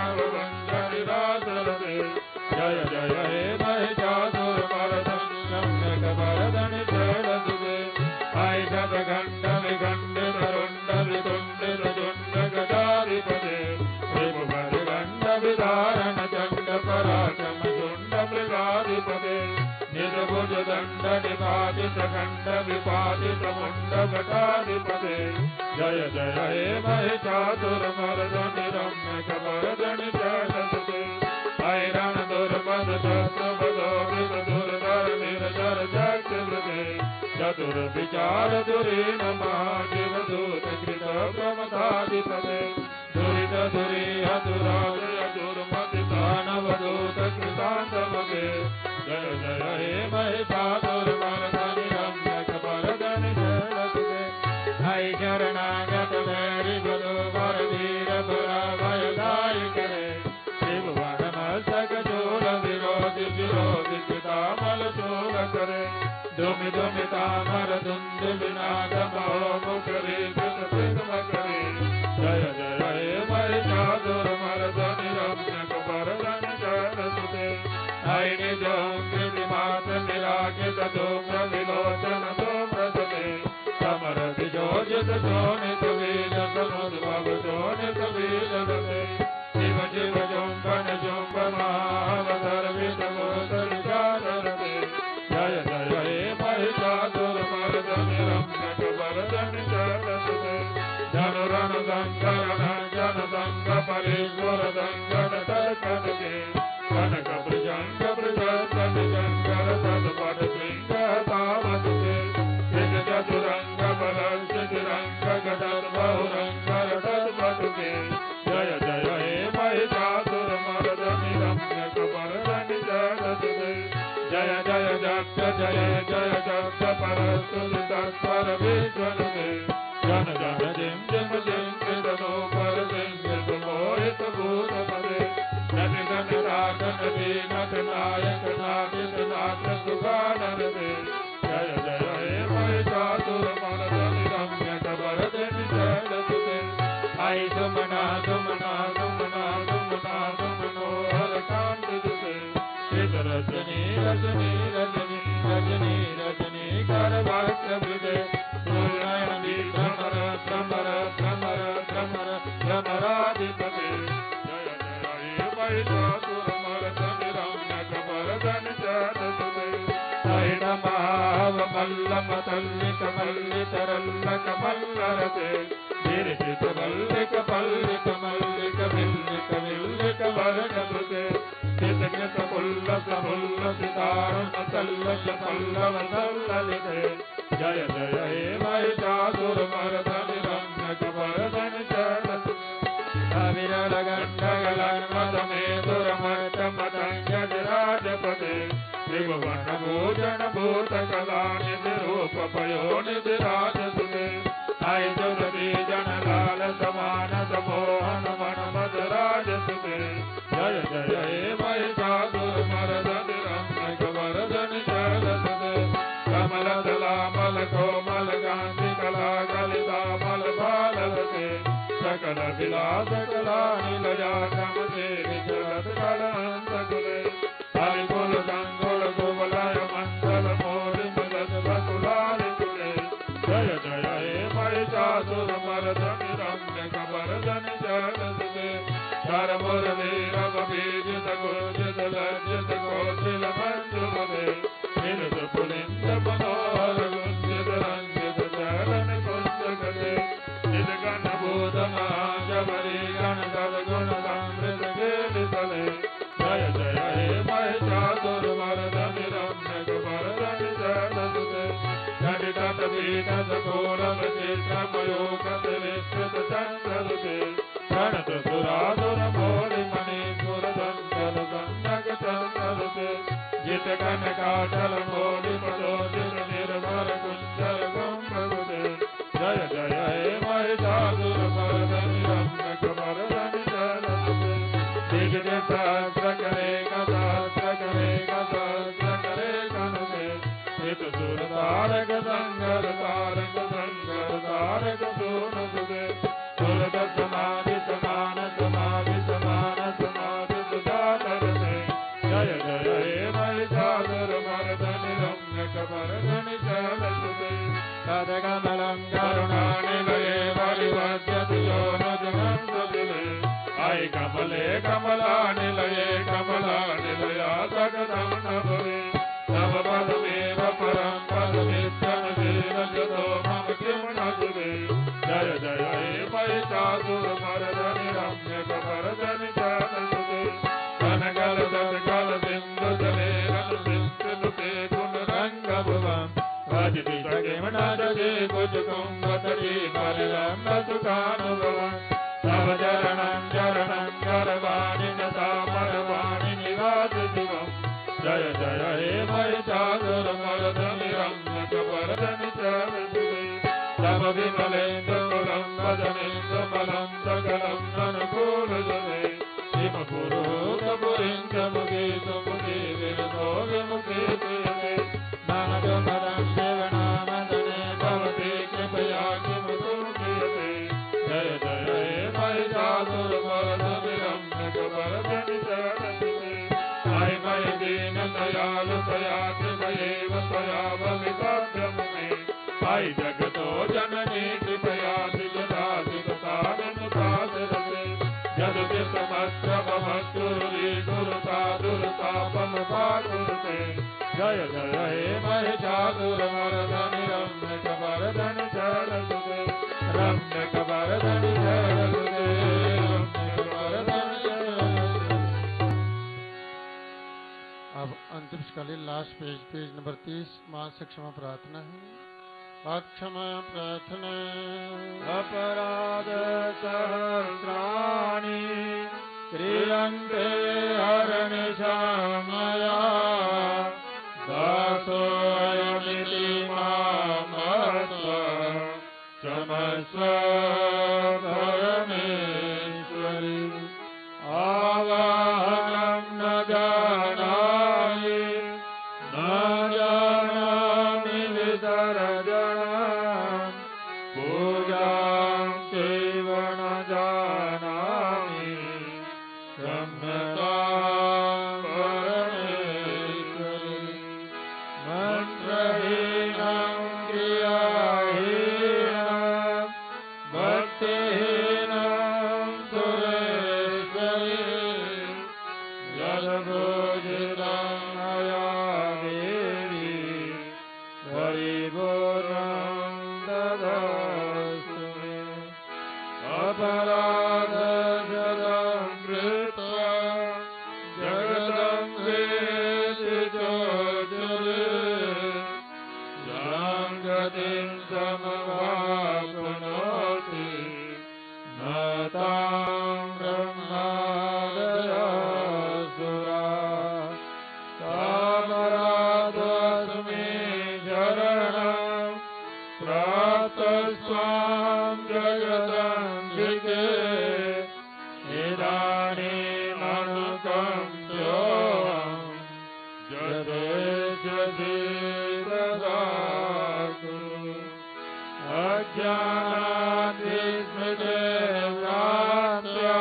रासरते जय जय हे महिषासुरमर्दनि रम्यकवरदनि जयलसुते हाय शतखण्ड विखण्डित रुण्ड वितुण्डित झुण्ड गजाधिपते त्रिभुवनखण्ड विदारण चण्ड पराक्रम झुण्ड मृगाधिपते निजभुज दण्ड निपातित खण्ड विपातित मुण्ड भटाधिपते जय जय हे महिषासुरमर्दनि रम्यकवरदनि जयलसुते हैरण दुर्मद शत्रुपदोषित दुर्धर निर्जर शक्तिवृते चतुर्विचार धुरीन महाशिवदूत कृत प्रमथाधिपते दुरित धुरीह दुरालय दुर्मति दानवदूत कृतान्तमगे जय जय हे महिषासुरमर्दनि रम्यकवरदनि जयलसुते है शरणागत वैरि बलोवर वीर भयदायिकरे त्रिभुवन मस्तक चूल विरोधि विरोधि चितामल चूल करे दुमि दुमि तामर दुंद विनादमो मुखरी कृतम करे जय जय हे महिषासुरमर्दनि रम्यकवरदनि जयलसुते है निजोऽङ्कृतिमात निराकित धूम्र विलोचन धूम्रसते समर विजोजित शोणित वीर समुद्र भवतो नितवीजलते शिव शिव जुम्बन जुम्ब महावतर विदवोतरिचारते जय जय हे महिषासुरमर्दनि रम्यकवर्धनि चलते धनुरण दङ्गरण जन दङ्ग परिश्वर दङ्गण तर्कटे कनक भृजङ्ग भृजस्तनि जङ्गर तत्पद शृङ्ग तावते निज चतुरङ्ग बलश्चिरङ्ग गदर् बहुरङ्गर तत्पदुके जय जय हे महिषासुरमर्दनि रम्यकवर्धनि चलते जय जय जक्ष जय जय जक्ष परस्तुतितत्पर विश्वनुते जन जन जिम जिम जिम कृतनो पर जिम मोहित भूतपदे नटि नटि नाथ नटि नट नायक नाटित नाथ सुखानन्दे जय जय हे महिषासुरमर्दनि रम्यकवर्धनि चलते आई सुमना सुमना सुमना सुमना सुमनोहर कान्तिजुते रजनी रजनी रजनी रजनी रजनी करवाक्य विजय नयनी भ्रमर भ्रमर भ्रमर भ्रमर भ्रमराधिपते जय जय हे महिषासुरमर्दनि रम्यकवर्धनि चलते सहित महावमल्लम तल्लिक मल्लिक रल्लक मल्लरते गिरिजित मल्लिक पल्लिक मल्लिक विल्लिक विल्लिक वर्णकृते चितकृत पुल्लस पुल्लसितारुण सल्लस पल्लव सल्ललिते जय जय हे महिषासुरमर्दनि रम्यकवर्धनि चलते अविरल गण्डगलन्मदमेधुरमर्दमदङ्गजराजपते त्रिभुवन भूषण भूतकलानिधि रूप पयोनिधि राजसुते आई जुगति जनलाल समान समोहन मन मदराजसुते जय जय हे महिषासुरमर्दनि रम्यकवर्धनि चलते कमल दलामल कोमल कांति कला कलितामल भालवते सकल विलास कला निलया कमते विचलत कलहंसकुले हरिकुल गंगुल कुवलय मंगल मोरि मिलत बकुलालिकुले जय जय हे महिषासुरमर्दनि रम्यकवर्धनि चलते धर्मुरवीरव बीजित गुर्जित लज्जित कौशिल मंजुमते निरुत पुलिंद मनोहर गुंजित रंजित चरण कुंजगते निज गण भूत महाजबरी गण तद गुण समृत गेलितले जय जय हे महिषासुरमर्दनि रम्यकवर्धनि चलते घटित पीठ सकोरम चित्रमयोगत विस्तृत चन्द्रदुते प्रणत सुरासुर मोरि मणिपुर दंडल गंडक चन्द्रदुते जित कनकाचल मोरि पदोचित निर्भर कुंजर गंभुते जय जय हे महिषासुरमर्दनि रम्यकवर्धनि चलते दिग्विजय सहस्र करे सहस्र करे सहस्र करे कनुते हित सुर तारक संगर तारक संगर तारक सोनुते सुरत समाधि समान समाधि समान समाधि सुजातरते जय जय हे महिषासुरमर्दनि रम्यकवर्धनि चलते तदकमलं करुणानिलये परिवर्त्यति योनजनन्दविले आई कमले कमलानिलये कमलानिलया सकलं न भवे तव पदमेव परं पदमित्यं वीरजतो मम किं न जुवे जय जय हे महिषासुरमर्दनि रम्यकवर्धनि चलते कनकल दर्कल सिंधु जले रनु सिंधुते गुण रंग भुवं भजति सखिमना जगे कुज कुंभतटी परिलम्ब सुखानुभवं तव चरणं चरणं करवाणि नतामरवाणि निवास शिवं जय जय हे महिषासुरमर्दनि रम्यकवर्धनि चलते तव विमलेन्दुकुलं वदनेन्दुमलं सकलं अनुकूलजने शिव पुरुहूतपुरीन्दमुखे सुमुखे विरतो विमुखे सुयते नामकमलं शिवनामदने भवते कृपया किमुतु क्रियते जय जय हे महिषासुरमर्दनि रम्यकवर्धनि चलते आई मयि दीन दयालु दयाद्रि मयेव त्वया भवितव्यं मे आई जगतो जननी कृपया दिगदाधिगतानि जय जय हे महिषासुरमर्दनि रम्य कबरधनि शरणसुते रम्य कबरधनि शरणसुते रम्य कबरधनि शरणसुते। अब अंतिम कालीन लास्ट पेज नंबर 30 माँ से क्षमा प्रार्थना है। क्षमा प्रार्थना। अपराध सहस्राणि क्रियन्ते हरनिशामया दासोऽयमिति मामस्व क्षमस्व परमेश्वरि आवाहनं न जानामि न जानामि विसर्जनं पूजां चैव न जानामि क्षम्यतां परमेश्वरि मन्त्रहीनं क्रियाहीनं भक्तिहीनं सुरेश्वरि यद्भोजितं मया देवी परिपूर्णं ददास्तु मे अपराधजलं कृत्वा जगतं वेति चोचरे यां गतिं समवाप्नोति न तां ब्रह्मादयासुरा तामराधस्मे शरणं प्राप्तस्त्वां जगदम्बिके इदानीमनुकम्प्योऽहं यथेच्छसि तथा कुरु अज्ञानाद्विस्मृतिभ्रान्त्या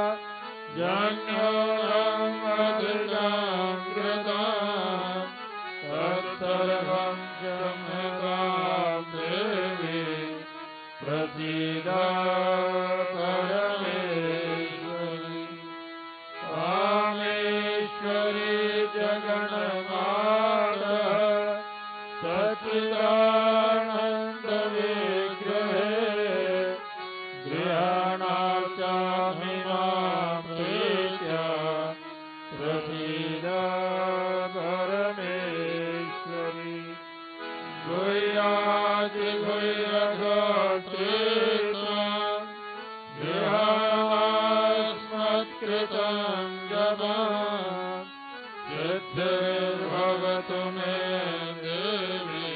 जन्योरं अधिकं कृतं तत्सर्वं क्षम्यतां देवी प्रसीद परमेश्वरि कामेश्वरि जगन्माता सच्चिदानन्दविग्रहे गृहाणार्चामि मां प्रीत्या प्रसीद परमेश्वरि गुह्यादिगुह्यगोत्रीत्वं गृहास्मत्कृतं जपं सिद्धिर्भवतु मे देवी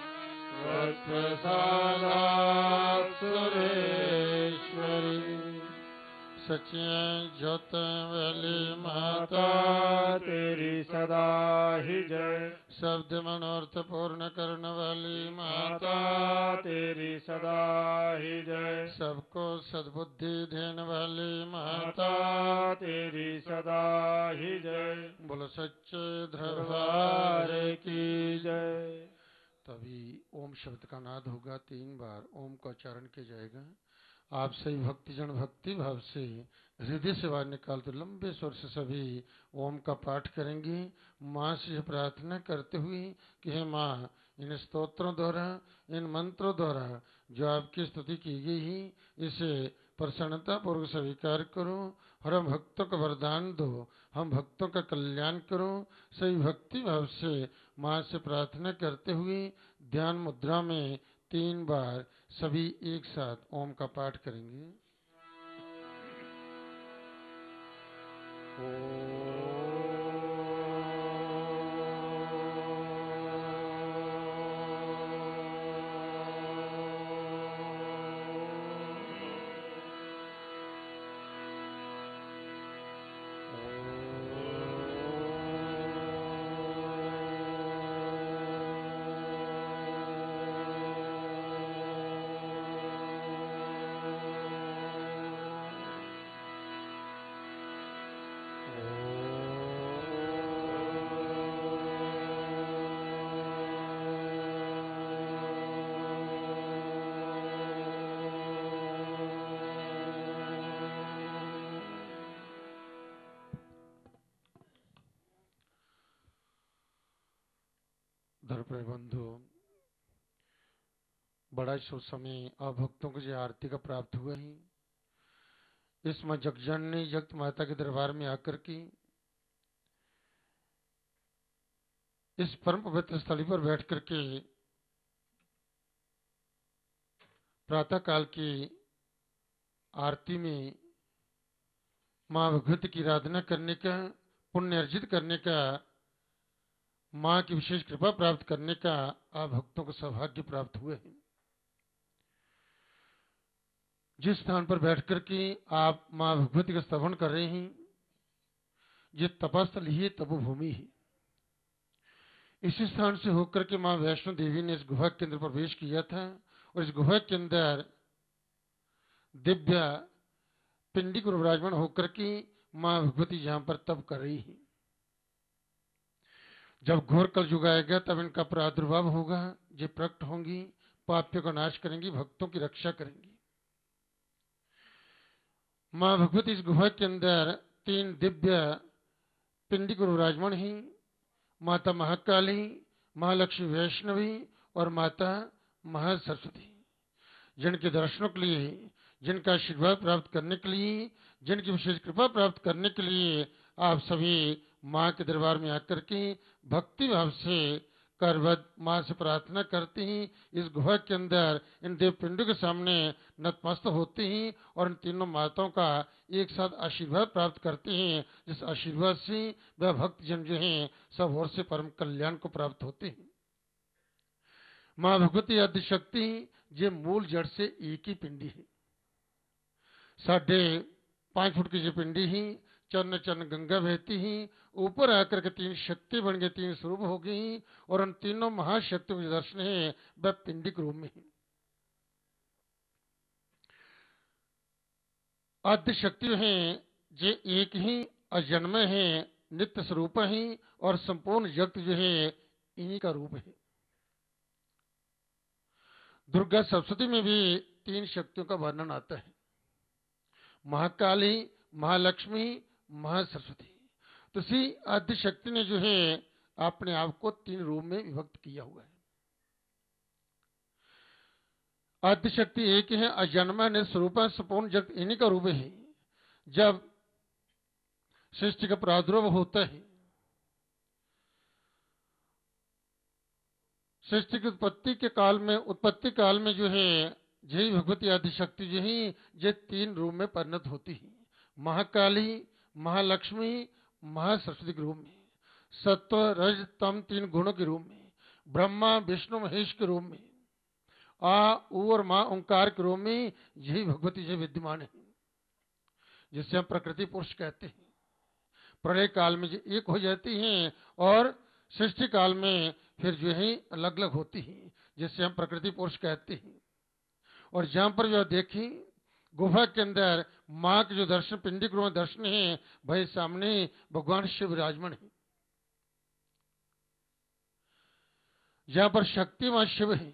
त्वत्प्रसादात् सुरेश्वरी सच्चे ज्योत वाली माता तेरी सदा ही जय शब्द मनोर्थ पूर्ण करने वाली माता तेरी सदा ही जय सबको सद्बुद्धि देने वाली माता तेरी सदा ही जय बोलो सच्चे दरबार की जय। तभी ओम शब्द का नाद होगा 3 बार ओम का उच्चारण किया जाएगा। आप सभी भक्तिजन भक्ति भाव से हृदय से बाहर निकालते लंबे स्वर से सभी ओम का पाठ करेंगे। माँ से प्रार्थना करते हुए कि हे माँ इन स्तोत्रों द्वारा इन मंत्रों द्वारा जो आपकी स्तुति की गई है इसे प्रसन्नता पूर्वक स्वीकार करो और हम भक्तों को वरदान दो, हम भक्तों का कल्याण करो। सही भक्ति भाव से माँ से प्रार्थना करते हुए ध्यान मुद्रा में 3 बार सभी एक साथ ओम का पाठ करेंगे। धर्मप्रिय बंधु, बड़ा शुभ समय आप भक्तों को जो आरती का प्राप्त हुआ है, इसमें जगजननी जगत माता के दरबार में आकर के इस परम पवित्र स्थली पर बैठ करके प्रातः काल की आरती में मां भगवती की आराधना करने का, पुण्य अर्जित करने का, मां की विशेष कृपा प्राप्त करने का आप भक्तों को सौभाग्य प्राप्त हुए हैं। जिस स्थान पर बैठकर के आप मां भगवती का स्तवन कर रहे हैं, ये तपस्थल ही तपोभूमि है। इसी स्थान से होकर के मां वैष्णो देवी ने इस गुहा के अंदर प्रवेश किया था और इस गुहा के अंदर दिव्य पिंडी को विराजमान होकर के मां भगवती यहां पर तप कर रही है। जब घोर कलयुग आएगा तब इनका प्रादुर्भाव होगा, ये प्रकट होंगी, पापियों का नाश करेंगी, भक्तों की रक्षा करेंगी। मां भगवती इस गुहा के अंदर 3 दिव्य पिंडी को विराजमान है। माता महाकाली, महालक्ष्मी वैष्णवी और माता महासरस्वती। जिनके दर्शनों के लिए, जिनका आशीर्वाद प्राप्त करने के लिए, जिनकी विशेष कृपा प्राप्त करने के लिए आप सभी मां के दरबार में आकर के भक्ति भाव से करवत मां से प्रार्थना करते हैं। इस गुहा के अंदर इन देव पिंडों के सामने नतमस्तक होते हैं और इन तीनों माताओं का एक साथ आशीर्वाद प्राप्त करते हैं, जिस आशीर्वाद से वह भक्त जन जो हैं सब ओर से परम कल्याण को प्राप्त होते हैं। मां भगवती आदि शक्ति ये मूल जड़ से एक ही पिंडी है। 5.5 फुट की जो पिंडी है, चरण चरण गंगा बहती है, ऊपर आकर के 3 शक्ति बन गए, 3 स्वरूप हो गई और उन तीनों महाशक्तियों के दर्शन है वह पिंडी के रूप में है। आद्य शक्ति है जे एक ही अजन्म है, नित्य स्वरूप है और संपूर्ण जगत जो है इन्हीं का रूप है। दुर्गा सप्तशती में भी 3 शक्तियों का वर्णन आता है, महाकाली, महालक्ष्मी, महासरस्वती। तो इसी आद्य शक्ति ने जो है अपने आप को 3 रूप में विभक्त किया हुआ है। आद्य शक्ति एक है, अजन्मा ने स्वरूप संपूर्ण जगत इन्हीं का रूप है। जब सृष्टि का प्रादुर्भाव होता है, सृष्टि की उत्पत्ति काल में जो है यही भगवती आदि शक्ति जो है ये 3 रूप में परिणत होती है। महाकाली, महालक्ष्मी, महासरस्वती के रूप में, सत्व रज तम 3 गुणों के रूप में, ब्रह्मा विष्णु महेश के रूप में, आ ऊ और मां ओंकार के रूप में यही भगवती जी विद्यमान है, जिससे हम प्रकृति पुरुष कहते हैं। प्रलय काल में जो एक हो जाती हैं और सृष्टि काल में फिर जो है अलग अलग होती हैं, जिससे हम प्रकृति पुरुष कहते हैं। और जहां पर जो देखें गुफा के अंदर मां के जो दर्शन, पिंडी के रूप में दर्शन है, भाई सामने भगवान शिव विराजमान है। जहां पर शक्ति वहां शिव है,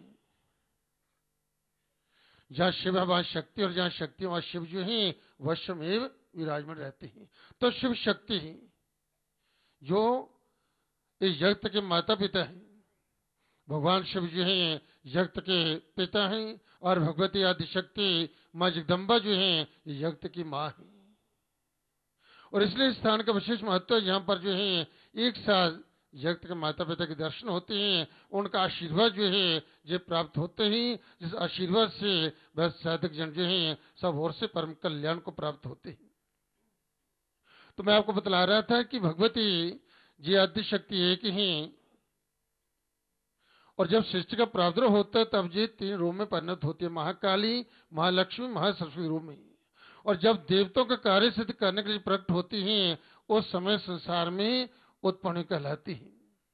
जहां शिव है वहां शक्ति, और जहां शक्ति वहां शिव जो है वश्यमेव विराजमान रहते हैं। तो शिव शक्ति है जो इस जगत के माता पिता है। भगवान शिव जो है जगत के पिता हैं और भगवती आदि शक्ति मां जगदम्बा जो है जगत की मां है। और इसलिए स्थान का विशेष महत्व है, यहाँ पर जो है एक साथ जगत के माता पिता के दर्शन होते हैं, उनका आशीर्वाद जो है ये प्राप्त होते हैं, जिस आशीर्वाद से वह साधक जन जो है सब ओर से परम कल्याण को प्राप्त होते हैं। तो मैं आपको बतला रहा था कि भगवती जी आदि शक्ति एक ही, और जब सृष्टि का प्रादुर्भाव होता है तब ये 3 रूप में परिणत होती है, महाकाली, महालक्ष्मी, महासरस्वती रूप में। और जब देवताओं का कार्य सिद्ध करने के लिए प्रकट होती हैं, उस समय संसार में उत्पन्न कहलाती है।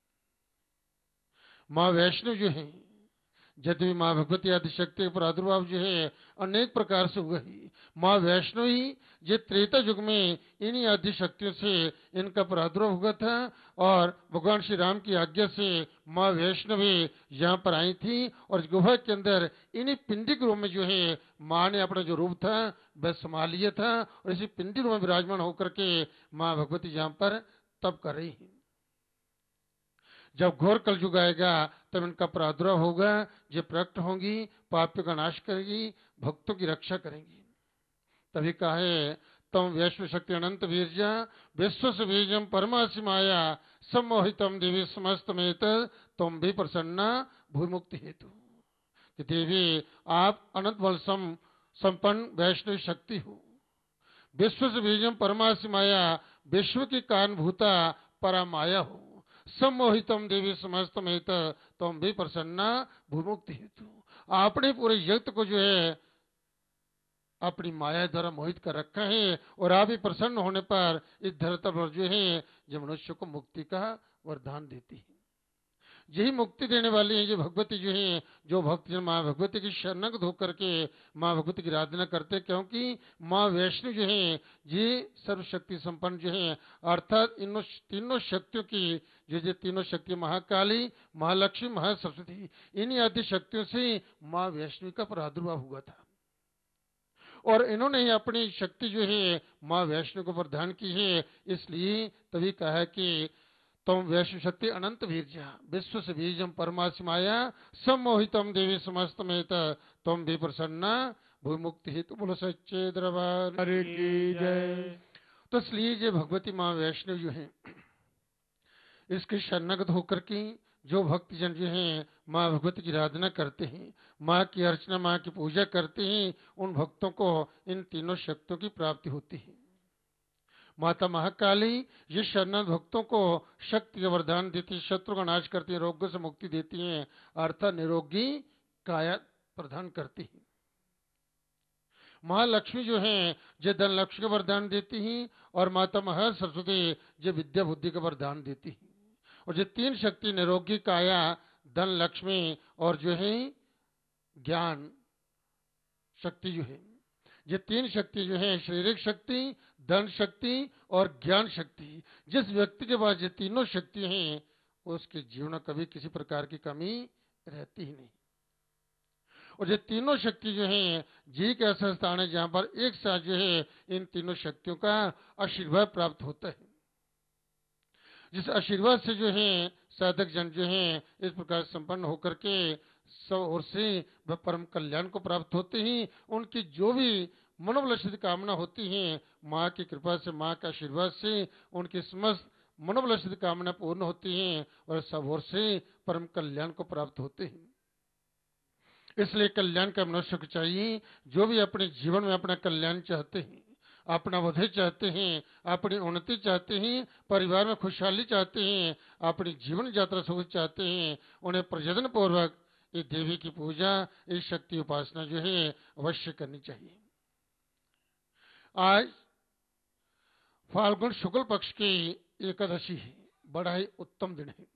मां वैष्णव जो है, यद्यपि मां भगवती आदि शक्ति का प्रादुर्भाव जो है अनेक प्रकार से हुआ है। मां वैष्णवी ये त्रेता युग में इन्हीं आदि शक्तियों से इनका प्रादुर्भाव हुआ था और भगवान श्री राम की आज्ञा से मां वैष्णवी यहाँ पर आई थी और इस गुफा के अंदर इन्हीं पिंडी के रूप में जो है मां ने अपना जो रूप था वह संभाल लिया था और इसी पिंडी रूप में विराजमान होकर के मां भगवती यहाँ पर तप कर रही है। जब घोर कलयुग आएगा तब इनका प्रादुर्भाव होगा, ये प्रकट होंगी, पापियों का नाश करेगी, भक्तों की रक्षा करेंगी। तभी कहा है तम वैश्व शक्ति अनंत वीर्य विश्व बीजम परमासी माया सम्मोहितम देवी समस्तमेत तुम भी प्रसन्ना भूमुक्ति हेतु। कि देवी आप अनंत बल संपन्न वैष्णव शक्ति हो, विश्व से बीजम परमासी माया विश्व की कारणभूता परा माया हो, सम्मोहितम देवी समस्तमेत तुम भी प्रसन्ना भूमुक्ति हेतु। आपने पूरे जगत को जो है अपनी माया द्वारा मोहित कर रखा है और आप ही प्रसन्न होने पर इस धरती पर जो है जो मनुष्य को मुक्ति का वरदान देती है। यही मुक्ति देने वाली है जो भगवती जो है, जो भक्तजन माँ भगवती की शरणगत होकर के माँ भगवती की आराधना करते, क्योंकि माँ वैष्णव जो है ये सर्वशक्ति संपन्न जो है, अर्थात इन तीनों शक्तियों की जो तीनों शक्ति महाकाली, महालक्ष्मी, महासरस्वती, इन्हीं आदि शक्तियों से माँ वैष्णवी का प्रादुर्भाव हुआ था और इन्होंने ही अपनी शक्ति जो है माँ वैष्णव को प्रदान की है। इसलिए तभी कहा है कि तुम वैष्णव शक्ति अनंत वीर्य विश्व से बीजम परमासी माया सम्मोहितम देवी समस्तमेत तुम भी प्रसन्ना भूमुक्ति हेतु। बोलो सच्चे दरबार की जय। तो इसलिए जो भगवती माँ वैष्णव जो है इसके शरणगत होकर के जो भक्तजन जो हैं माँ भगवती की आराधना करते हैं, माँ की अर्चना, माँ की पूजा करते हैं, उन भक्तों को इन तीनों शक्तियों की प्राप्ति होती है। माता महाकाली ये शरणागत भक्तों को शक्ति का वरदान देती है, शत्रु का नाश करती है, रोगों से मुक्ति देती है, अर्थात निरोगी काया प्रदान करती है। महालक्ष्मी जो है जो धन लक्ष्मी का वरदान देती है और माता महासरस्वती जो विद्या बुद्धि का वरदान देती है। और जो तीन शक्ति निरोगी काया, धन लक्ष्मी और जो है ज्ञान शक्ति जो है, ये तीन शक्ति जो है शारीरिक शक्ति, धन शक्ति और ज्ञान शक्ति, जिस व्यक्ति के पास ये तीनों शक्ति हैं उसके जीवन में कभी किसी प्रकार की कमी रहती ही नहीं। और ये तीनों शक्ति जो है जी के ऐसा स्थान है जहां पर एक साथ जो है इन तीनों शक्तियों का आशीर्वाद प्राप्त होता है। जिस आशीर्वाद से जो है साधक जन जो है इस प्रकार संपन्न होकर के सब ओर से वह परम कल्याण को प्राप्त होते हैं। उनकी जो भी मनोबलसित कामना होती है माँ की कृपा से, माँ के आशीर्वाद से उनकी समस्त मनोबलसित कामना पूर्ण होती है और सब ओर से परम कल्याण को प्राप्त होते हैं। इसलिए कल्याण का मनुष्य को चाहिए, जो भी अपने जीवन में अपना कल्याण चाहते हैं, अपना वधे चाहते हैं, अपनी उन्नति चाहते हैं, परिवार में खुशहाली चाहते हैं, अपनी जीवन यात्रा सुख चाहते हैं, उन्हें प्रयत्न पूर्वक ये देवी की पूजा, इस शक्ति उपासना जो है अवश्य करनी चाहिए। आज फाल्गुन शुक्ल पक्ष की एकादशी है, बड़ा ही उत्तम दिन है।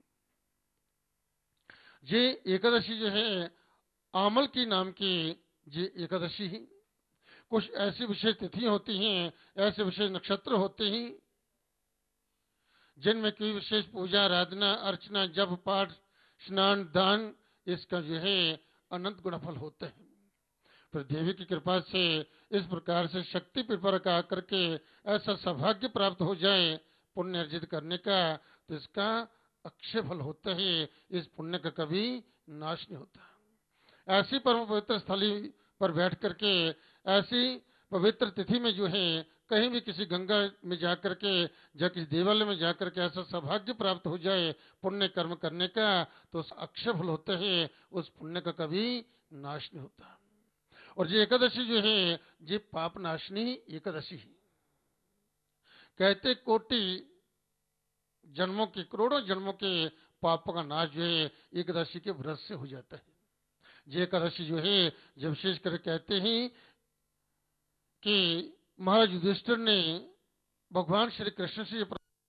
ये एकादशी जो है आमल की नाम की ये एकादशी है। कुछ ऐसी विशेष तिथियां होती हैं, ऐसे विशेष नक्षत्र होते हैं जिनमें कोई विशेष पूजा, आराधना, अर्चना, जप, पाठ, स्नान, दान, इसका जो है अनंत गुणफल होता है। पर देवी की कृपा से इस प्रकार से शक्ति पर का करके ऐसा सौभाग्य प्राप्त हो जाए पुण्य अर्जित करने का, तो इसका अक्षय फल होता है। इस पुण्य का कभी नाश नहीं होता। ऐसी परम पवित्र स्थली पर बैठ करके ऐसी पवित्र तिथि में जो है कहीं भी किसी गंगा में जाकर के या किसी देवालय में जाकर के ऐसा सौभाग्य प्राप्त हो जाए पुण्य कर्म करने का, तो अक्षय फल होता है, उस पुण्य का कभी नाश नहीं होता। और ये एकादशी जो है ये पाप नाशनी एकादशी है। कहते कोटि जन्मों के, करोड़ों जन्मों के पापों का नाश जो है एकादशी के व्रत से हो जाता है। ये एकादशी जो है जब विशेष कर कहते हैं कि महाराज युधिष्ठिर ने भगवान श्री कृष्ण से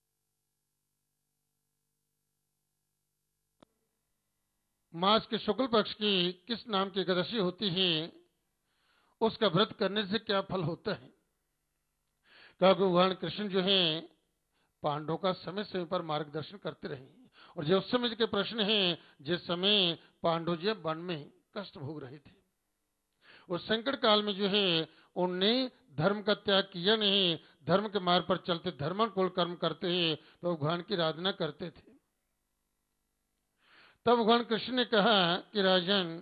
मास के शुक्ल पक्ष की किस नाम की एकादशी होती है, उसका व्रत करने से क्या फल होता है। कहा भगवान कृष्ण जो है पांडवों का समय समय पर मार्गदर्शन करते रहे और जो उस समय के प्रश्न हैं, जिस समय पांडव जी वन में कष्ट भोग रहे थे, उस संकट काल में जो है उनने धर्म का त्याग किया नहीं, धर्म के मार्ग पर चलते, धर्मानुकूल कर्म करते हैं, तो भगवान की आराधना करते थे। तब भगवान कृष्ण ने कहा कि राजन,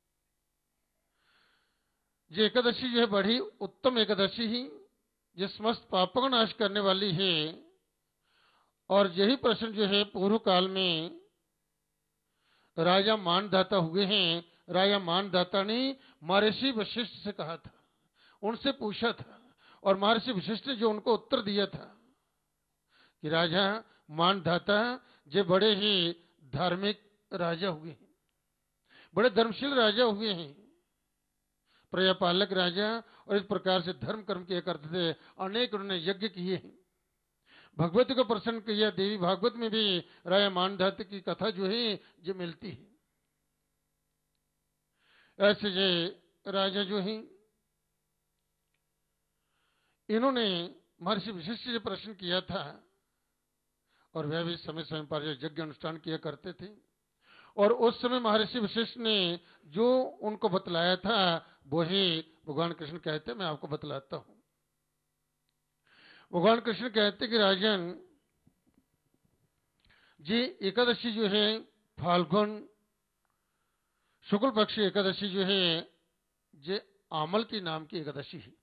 ये एकादशी जो है बड़ी उत्तम एकादशी ही, ये समस्त पापों का नाश करने वाली है। और यही प्रश्न जो है पूर्व काल में राजा मानदाता हुए हैं। राजा मानदाता ने महर्षि वशिष्ठ से कहा था, उनसे पूछा था, और महर्षि वशिष्ठ ने जो उनको उत्तर दिया था कि राजा मानदाता जे बड़े ही धार्मिक राजा हुए हैं, बड़े धर्मशील राजा हुए हैं, प्रजापालक राजा, और इस प्रकार से धर्म कर्म किया करते थे। अनेक उन्होंने यज्ञ किए हैं, भगवती को प्रसन्न किया। देवी भागवत में भी राजा मानदाता की कथा जो है जो मिलती है। ऐसे ये राजा जो हैं, इन्होंने महर्षि वशिष्ठ से प्रश्न किया था, और वह भी समय समय पर यज्ञ अनुष्ठान किया करते थे। और उस समय महर्षि वशिष्ठ ने जो उनको बतलाया था वही भगवान कृष्ण कहते, मैं आपको बतलाता हूं। भगवान कृष्ण कहते कि राजन, जी एकादशी जो है फाल्गुन शुक्ल पक्ष एकादशी जो है ये आमल की नाम की एकादशी है।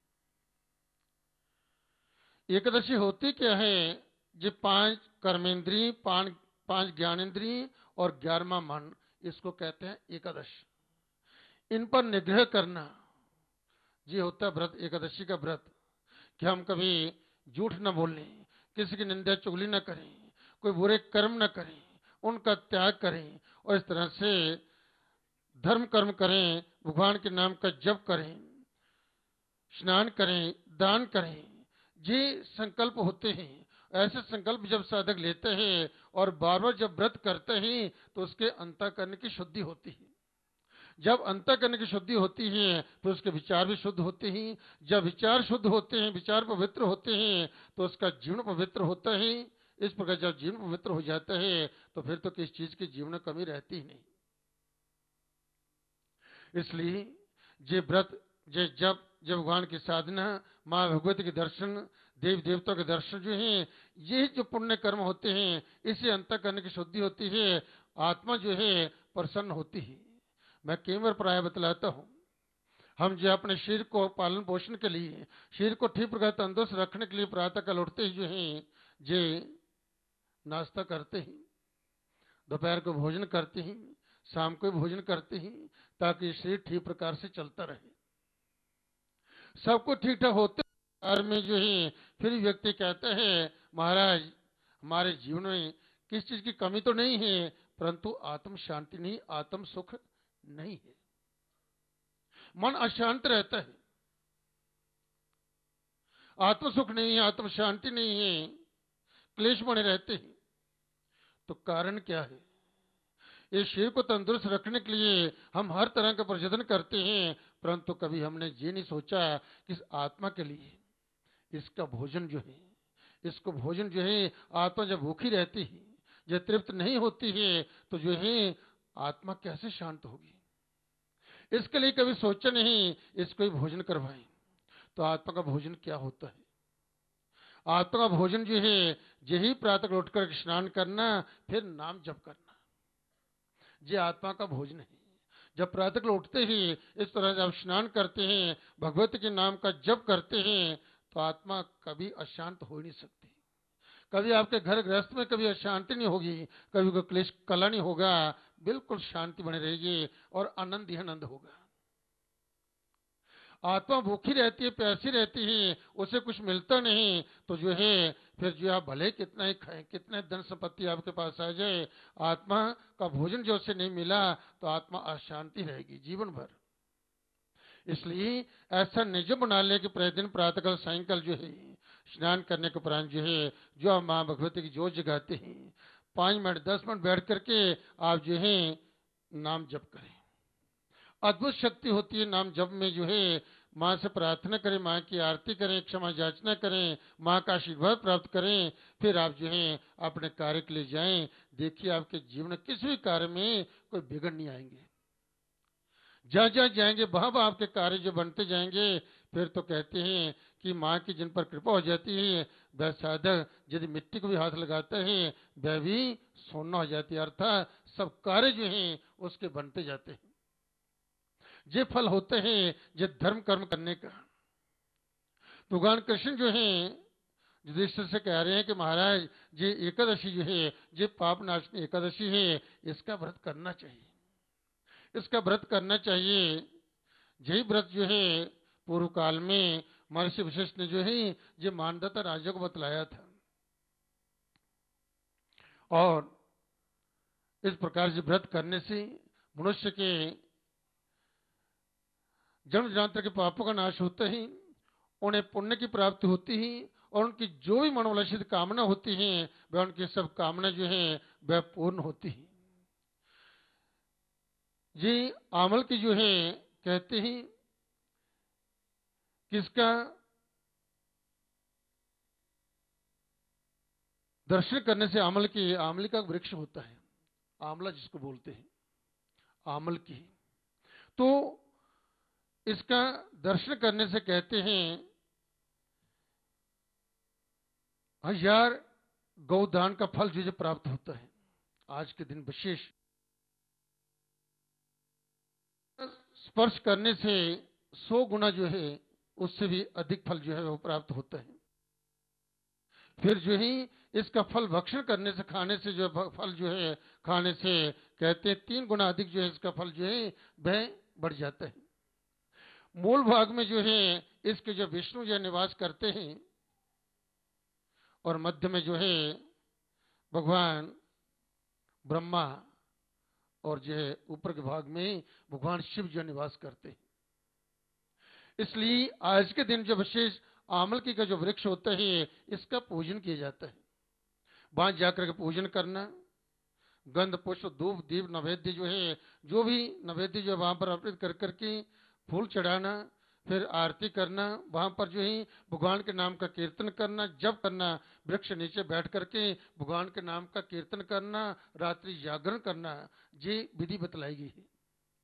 एकादशी होती क्या है? ये 5 कर्मेंद्रिय, 5 ज्ञानेंद्रिय और 11वां मन, इसको कहते हैं एकादश। इन पर निग्रह करना, ये होता है व्रत, एकादशी का व्रत। कि हम कभी झूठ न बोलें, किसी की निंदा चुगली न करें, कोई बुरे कर्म न करें, उनका त्याग करें, और इस तरह से धर्म कर्म करें, भगवान के नाम का जप करें, स्नान करें, दान करें। ये संकल्प होते हैं। ऐसे संकल्प जब साधक लेते हैं और बार बार जब व्रत करते हैं तो उसके अंतःकरण की शुद्धि होती है। जब अंतःकरण की शुद्धि होती है तो उसके विचार भी शुद्ध होते हैं। जब विचार शुद्ध होते हैं, विचार पवित्र होते हैं, तो उसका जीवन पवित्र होता है। इस प्रकार जब जीवन पवित्र हो जाता है तो फिर तो किस चीज की जीवन में कमी रहती ही नहीं। इसलिए ये व्रत, ये जब भगवान की साधना, माँ भगवती के दर्शन, देव देवताओं के दर्शन जो हैं, ये जो पुण्य कर्म होते हैं, इसे अंतःकरण की शुद्धि होती है, आत्मा जो है प्रसन्न होती है। मैं कई बार प्राय बतलाता हूँ, हम जो अपने शरीर को पालन पोषण के लिए, शरीर को ठीक प्रकार तंदुरुस्त रखने के लिए प्रातः काल उठते ही जो है ये नाश्ता करते हैं, दोपहर को भोजन करते हैं, शाम को भोजन करते हैं, ताकि शरीर ठीक प्रकार से चलता रहे। सबको ठीक ठाक होते में जो है फिर व्यक्ति कहता है, महाराज हमारे जीवन में किस चीज की कमी तो नहीं है, परंतु आत्म शांति नहीं, आत्म सुख नहीं है। मन अशांत रहता है, आत्म सुख नहीं है, आत्म शांति नहीं है, क्लेश बने रहते हैं। तो कारण क्या है? इस शरीर को तंदुरुस्त रखने के लिए हम हर तरह का प्रयत्न करते हैं, परंतु कभी हमने ये नहीं सोचा कि इस आत्मा के लिए इसका भोजन जो है, इसको भोजन जो है, आत्मा जब भूखी रहती है, जब तृप्त नहीं होती है, तो जो है आत्मा कैसे शांत होगी? इसके लिए कभी सोचा नहीं इसको ही भोजन करवाएं। तो आत्मा का भोजन क्या होता है? आत्मा का भोजन जो है यही प्रातः उठकर स्नान करना, फिर नाम जप करना, ये आत्मा का भोजन है। जब प्रातः उठते ही इस तरह जब स्नान करते हैं, भगवती के नाम का जप करते हैं, तो आत्मा कभी अशांत हो नहीं सकती। कभी आपके घर गृहस्थ में कभी अशांति नहीं होगी, कभी कोई क्लेश कला नहीं होगा, बिल्कुल शांति बनी रहेगी और आनंद ही आनंद होगा। आत्मा भूखी रहती है, प्यासी रहती है, उसे कुछ मिलता नहीं, तो जो है फिर जो आप भले कितना ही खाएं, कितने धन संपत्ति आपके पास आ जाए, आत्मा का भोजन जो उसे नहीं मिला तो आत्मा अशांति रहेगी जीवन भर। इसलिए ऐसा नियम बना ले कि प्रतिदिन प्रातःकाल सायंकाल जो है स्नान करने के उपरांत जो है, जो आप माँ भगवती की जोत जगाते हैं, 5 मिनट 10 मिनट बैठ करके आप जो है नाम जप करें। अद्भुत शक्ति होती है नाम जप में। जो है माँ से प्रार्थना करें, माँ की आरती करें, क्षमा याचना करें, माँ का आशीर्वाद प्राप्त करें, फिर आप जो है अपने कार्य के लिए जाएं। देखिए आपके जीवन में किसी भी कार्य में कोई बिगड़ नहीं आएंगे। जहाँ जहाँ जाएंगे वहां आपके कार्य जो बनते जाएंगे। फिर तो कहते हैं कि माँ की जिन पर कृपा हो जाती है, वह साधक यदि मिट्टी को भी हाथ लगाता है वह भी सोना हो जाती है, अर्थात सब कार्य जो हैं उसके बनते जाते हैं। ये फल होते हैं ये धर्म कर्म करने का। भगवान कृष्ण जो हैं युधिष्ठिर से कह रहे हैं कि महाराज ये एकादशी जो है ये पाप नाशनी एकादशी है, इसका व्रत करना चाहिए, इसका व्रत करना चाहिए। यही व्रत जो है पूर्व काल में महर्षि वशिष्ठ ने जो है ये मानदाता राजा को बतलाया था। और इस प्रकार से व्रत करने से मनुष्य के जन्म जन्मांतर के पापों का नाश होता ही, उन्हें पुण्य की प्राप्ति होती ही, और उनकी जो भी मनोवांछित कामना होती हैं वह उनकी सब कामना जो है वह पूर्ण होती है। ये आमल की जो है कहते हैं किसका दर्शन करने से आमली का वृक्ष होता है, आमला जिसको बोलते हैं आमल की, तो इसका दर्शन करने से कहते हैं 1000 गौदान का फल जो प्राप्त होता है। आज के दिन विशेष स्पर्श करने से 100 गुना जो है उससे भी अधिक फल जो है वो प्राप्त होता है। फिर जो ही इसका फल भक्षण करने से, खाने से जो फल जो है खाने से कहते हैं 3 गुना अधिक जो है इसका फल जो है वह बढ़ जाता है। मूल भाग में जो है इसके जो विष्णु जो निवास करते हैं और मध्य में जो है भगवान ब्रह्मा, और जो है ऊपर के भाग में भगवान शिव जो निवास करते हैं। इसलिए आज के दिन जो विशेष आमल की का जो वृक्ष होता है इसका पूजन किया जाता है। वहां जाकर के पूजन करना, गंध पुष्प धूप दीप नैवेद्य जो है जो भी नैवेद्य जो वहां पर अर्पित कर करके फूल चढ़ाना, फिर आरती करना, वहां पर जो है भगवान के नाम का कीर्तन करना, जप करना, वृक्ष नीचे बैठ करके भगवान के नाम का कीर्तन करना, रात्रि जागरण करना, ये विधि बतलाई गई है।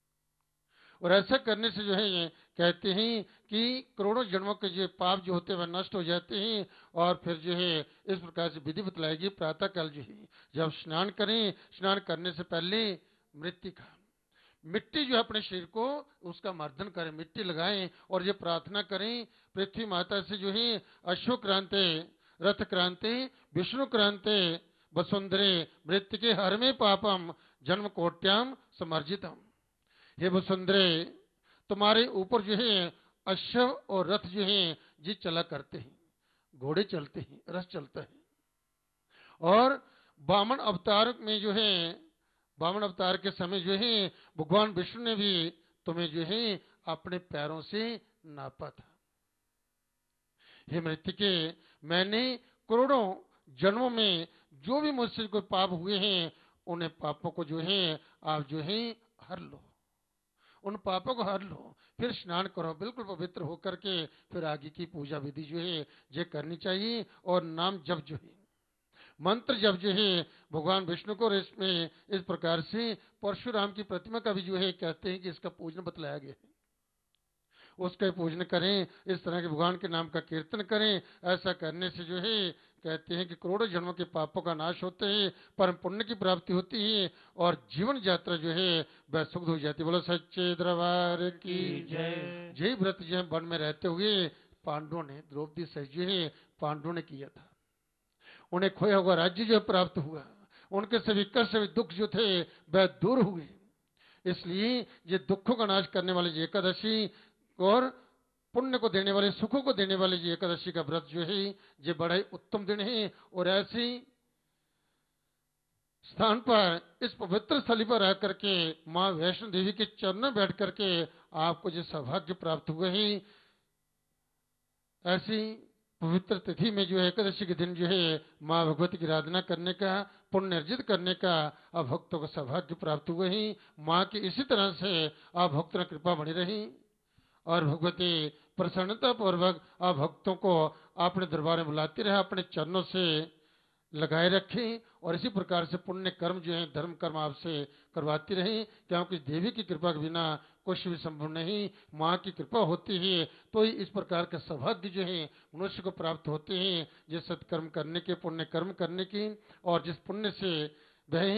और ऐसा करने से जो है ये कहते हैं कि करोड़ों जन्मों के जो पाप जो होते हैं वह नष्ट हो जाते हैं। और फिर जो है इस प्रकार से विधि बतलाएगी। प्रातः काल जो है जब स्नान करें, स्नान करने से पहले मृत्तिका मिट्टी जो है अपने शरीर को उसका मर्दन करें, मिट्टी लगाएं और ये प्रार्थना करें पृथ्वी माता से जो है अशोक क्रांते रथ क्रांते विष्णु क्रांते वसुंधरे मृत्तिके हर में पापम जन्म कोट्याम समर्जितम। हे वसुंधरे, तुम्हारे ऊपर जो है अश्व और रथ जो है ये चला करते हैं, घोड़े चलते हैं, रथ चलता है। और वामन अवतार में जो है वामन अवतार के समय जो है भगवान विष्णु ने भी तुम्हें जो है अपने पैरों से नापा था। हे मृत्तिके, मैंने करोड़ों जन्मों में जो भी मुझसे कोई पाप हुए हैं उन्हें पापों को जो है आप जो है हर लो, उन पापों को हर लो, फिर स्नान करो बिल्कुल पवित्र होकर के, फिर आगे की पूजा विधि जो है ये करनी चाहिए। और नाम जप जो है मंत्र जप जो है भगवान विष्णु को इसमें इस प्रकार से परशुराम की प्रतिमा का भी जो है कहते हैं कि इसका पूजन बतलाया गया है, उसका पूजन करें, इस तरह के भगवान के नाम का कीर्तन करें। ऐसा करने से जो है कहते हैं कि करोड़ों जन्मों के पापों का नाश होते हैं, परम पुण्य की प्राप्ति होती है और जीवन यात्रा जो है वह सुख हो जाती है। बोलो सच्चे दरबार की जय। जय व्रत जो है वन में रहते हुए पांडवों ने, द्रौपदी सहित जो है पांडवों ने किया था। उन्हें खोया हुआ राज्य जो प्राप्त हुआ, उनके सभी कष्ट सभी दुख जो थे वह दूर हुए। इसलिए ये दुखों का नाश करने वाली ये एकादशी और पुण्य को देने वाले, सुखों को देने वाले ये एकादशी का व्रत जो है ये बड़ा ही उत्तम दिन है। और ऐसी स्थान पर इस पवित्र स्थली पर रह करके माँ वैष्णो देवी के चरणों में बैठ करके आपको जो सौभाग्य प्राप्त हुए हैं, ऐसी पवित्र तिथि में जो है एकादशी के दिन जो है माँ भगवती की आराधना करने का, पुण्य अर्जित करने का आप भक्तों को सौभाग्य प्राप्त हुए हैं। माँ की इसी तरह से आप भक्तों की कृपा बनी रही और भगवती प्रसन्नता पूर्वक आप भक्तों को अपने दरबार में बुलाती रहे, अपने चरणों से लगाए रखें और इसी प्रकार से पुण्य कर्म जो है धर्म कर्म आपसे करवाती रहे। क्योंकि देवी की कृपा के बिना कुछ भी संभव नहीं, माँ की कृपा होती है तो ही इस प्रकार के सौभाग्य जो है मनुष्य को प्राप्त होते हैं, जिस सत्कर्म करने के, पुण्य कर्म करने की, और जिस पुण्य से वह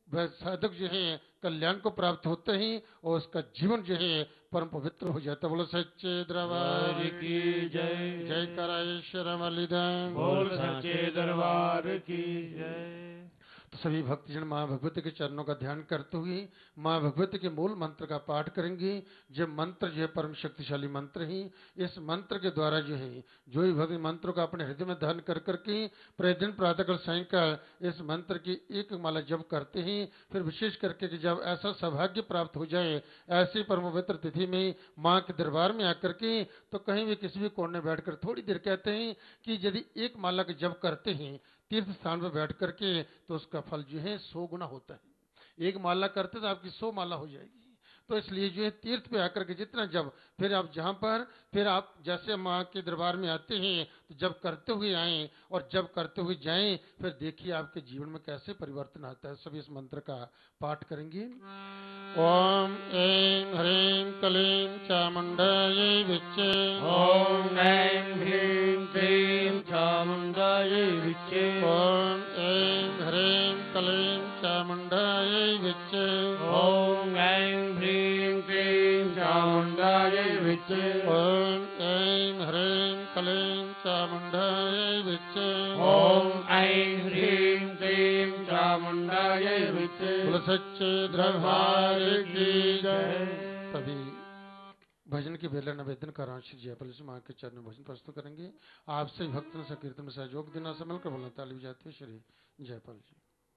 वह साधक जो है कल्याण को प्राप्त होते ही और उसका जीवन जो है परम पवित्र हो जाता। बोलो सच्चे दरबार की जय। जय करायेश्वर मलिदान बोल सच्चे दरबार की जय। तो सभी भक्तजन माँ भगवती के चरणों का ध्यान करते हुए माँ भगवती के मूल मंत्र का पाठ करेंगे। जो मंत्र जो है परम शक्तिशाली मंत्र ही। इस मंत्र के द्वारा जो है जो भी भक्त मंत्रों का अपने हृदय में धारण कर करके प्रतिदिन प्रातःकाल सायंकाल इस मंत्र की एक माला जप करते हैं। फिर विशेष करके कि जब ऐसा सौभाग्य प्राप्त हो जाए ऐसी परम पवित्र तिथि में माँ के दरबार में आकर के तो कहीं भी किसी भी कोने में बैठ कर थोड़ी देर कहते हैं कि यदि एक माला का जप करते हैं तीर्थ स्थान पर बैठ करके तो उसका फल जो है 100 गुना होता है। एक माला करते तो आपकी 100 माला हो जाएगी। तो इसलिए जो है तीर्थ पे आकर के जितना जब फिर आप जहाँ पर फिर आप जैसे माँ के दरबार में आते हैं तो जब करते हुए आएँ और जब करते हुए जाएं फिर देखिए आपके जीवन में कैसे परिवर्तन आता है। सभी इस मंत्र का पाठ करेंगे। ओम ऐं ह्रीं क्लीं चामुंडायै विच्चे। ओम ऐं ह्रीं क्लीं चामुंडायै विच्चे। ओम ऐं ह्रीं क्लीं चामुंडायै विच्चे। ओम ऐं ह्रीं क्लीं चामुंडायै विच्चे। ओम ऐं ह्रीं क्लीं चामुंडायै विच्चे। ओम ऐं ह्रीं क्लीं चामुंडायै विच्चे। बोलो सच्चे दरबार की जय। तभी भजन की बेला निवेदन कर रहा हूँ। श्री जयपाल जी माँ के चरण में भजन प्रस्तुत करेंगे। आपसे भक्तों से कीर्तन में सहयोग देना से मिलकर बोलना ताली बजाते हुए श्री जयपाल जी।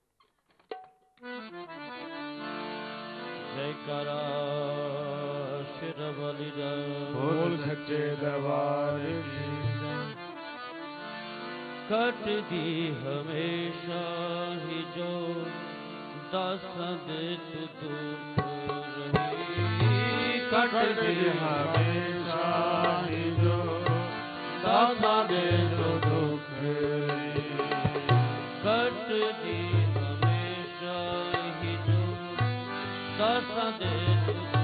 जय करा शिर बलिदान बोल सच्चे दरबार की जय। कटती हमेशा ही जो दासन दुख रही। कटती हमेशा ही जो दासन दुख रही। कटती हमेशा ही जो दासन दुख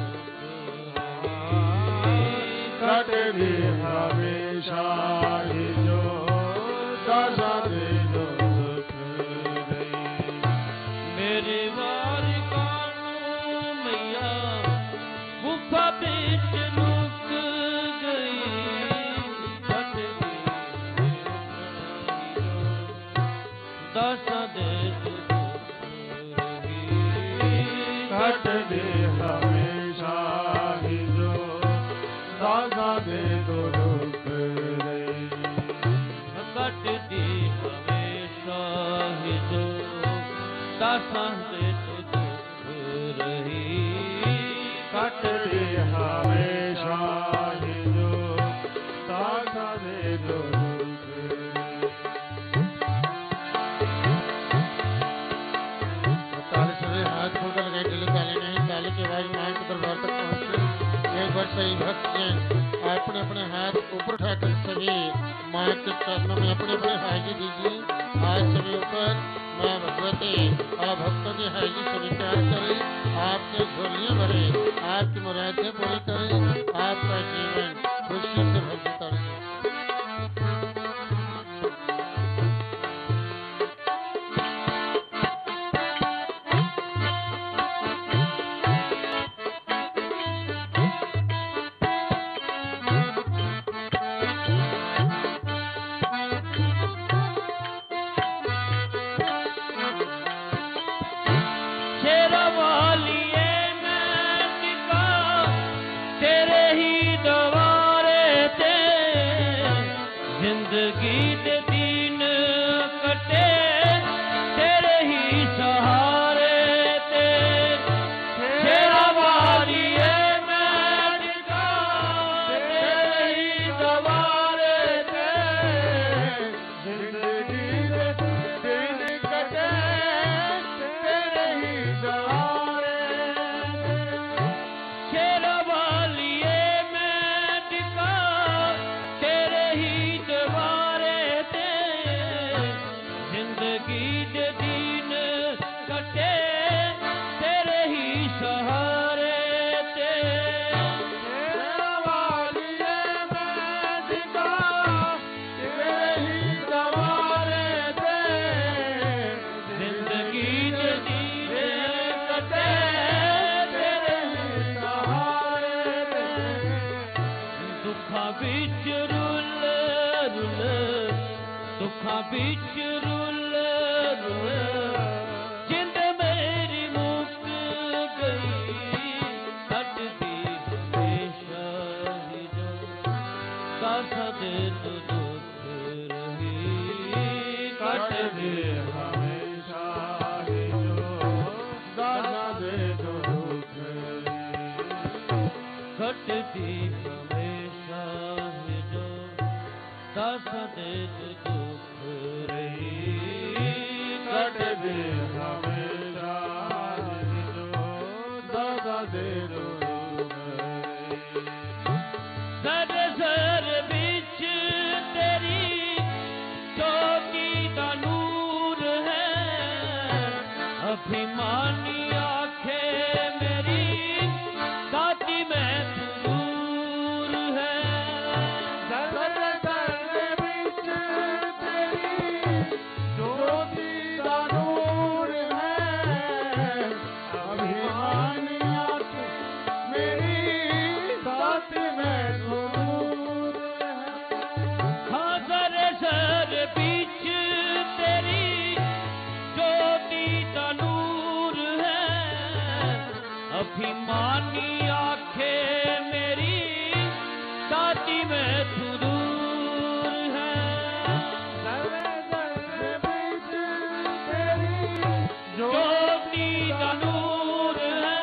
रही। कटती हमेशा ही जो दासन दुख रही। मेरे वार कानू मैया गुफा बीच लुक गई। कटती दासन दुख रही। कटती हमेशा ही जो दासन दुख रही। कटती हमेशा ही जो दासन दुख रही। कटती हमेशा ही जो दासन दुख रही। ताली सभी हाथ खोलकर लगाई डली ताली नहीं ताली की आवाज माँ के दरबार तक पहुँचे। एक बार सही भक्त जन अपने अपने हाथ ऊपर उठाकर सभी माँ के चरणों में अपने अपने हाजिरी दीजिए। आज सभी ऊपर माँ भगवती और भक्तों की हाजिरी स्वीकार करें। आपके झोलियाँ भरे आपकी मुरादें पूरी करें। आपका जीवन खुशी से भर करें। शेरा वालिए मैं टिका तेरे ही दवारे ते। जिंदगी दे दिन कटे तेरे ही सहारे ते। शेरा वालिए मैं टिका तेरे ही दवारे ते। जिंदगी दे दिन कटे तेरे ही सहारे। शेरा वालिए मैं टिका तेरे ही दवारे ते। दुखां बिच रुल जिंद मेरी मुक गई कटदी हमेशा ही जो दासा दे तो दुख रही कटदी हमेशा ही जो दासा दे तो दुख कटदी हमेशा ही जो दासा दे तो दुख रही कटदी हमेशा ही जो दासा दे तो दुख रही सर सर बिच तेरी ज्योति का नूर है अभिमानी आंखें मेरी दाती में तू दूर है सर सर बिच तेरी ज्योति का नूर है अभिमानी आंखें मेरी दाती में तू दूर है हाँ सर सर बिच तेरी ज्योति का नूर है अभिमानी आंखें मेरी दाती में तू दूर है सर सर बिच तेरी ज्योति का नूर है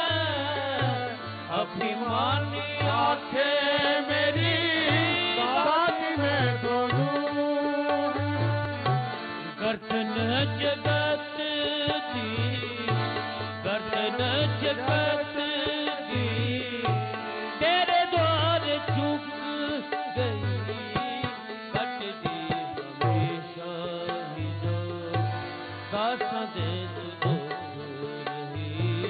अभिमानी आंखें मेरी दाती में तू दूर है गर्दन जगत दी गर्दन जगत दी तेरे द्वार झुक गई कटदी हमेशा ही जो दासा दे तो दुख रही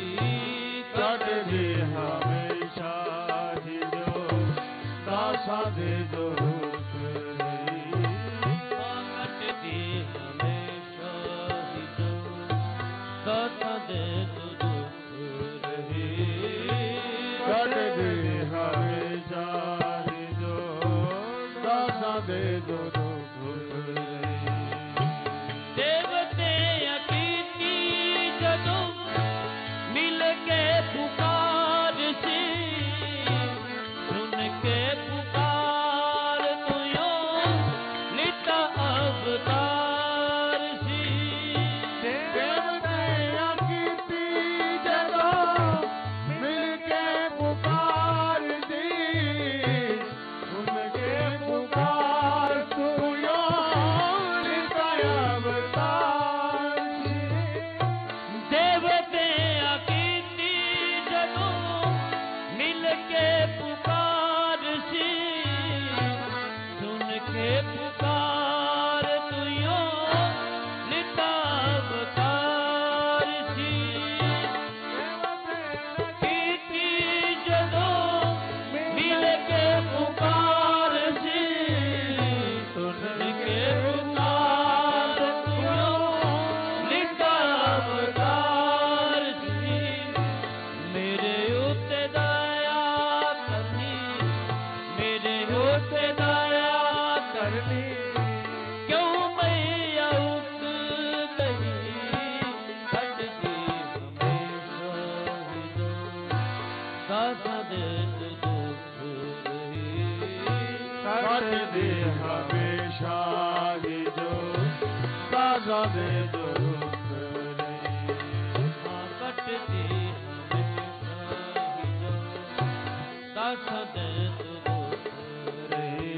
कटदी हमेशा ही जो दासा दे तो दुख रही कटदी हमेशा ही जो दासा दे तो दुख रही कटदी हमेशा ही जो दासा दे तो दुख रही देवते अकीती जदों मिल के पुकार सी सुन के पुकार तू यूं लिटा अवतार सी देवते अकीती जदों मिल के पुकार सी सुन के पुकार तू यूं लिटा अवतार सी देवते अकीती जदों मिल के पुकार सी सुन के पुकार तू यूं लिटा अवतार सी अकीती जदों मिल के पुकार सी सुन के पुकार तू यूं लिटा अवतार सी मेरे उत्ते दया करनी मेरे उत्ते दया करनी क्यों मैया उठ गई कटदी हमेशा ही जो दासा दे तो दुख रही कटदी हमेशा ही जो दासा दे तो दुख रही हाँ कटदी हमेशा ही जो दासा दे तो दुख रही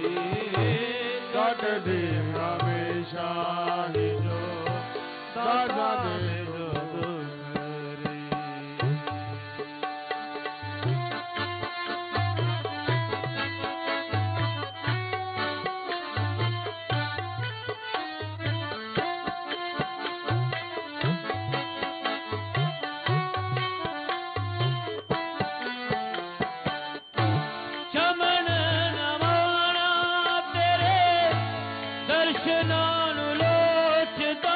कटदी हमेशा ही जो दासा दे तो दुख रही चमन नवाना तेरे दर्शनां नूं लोचदा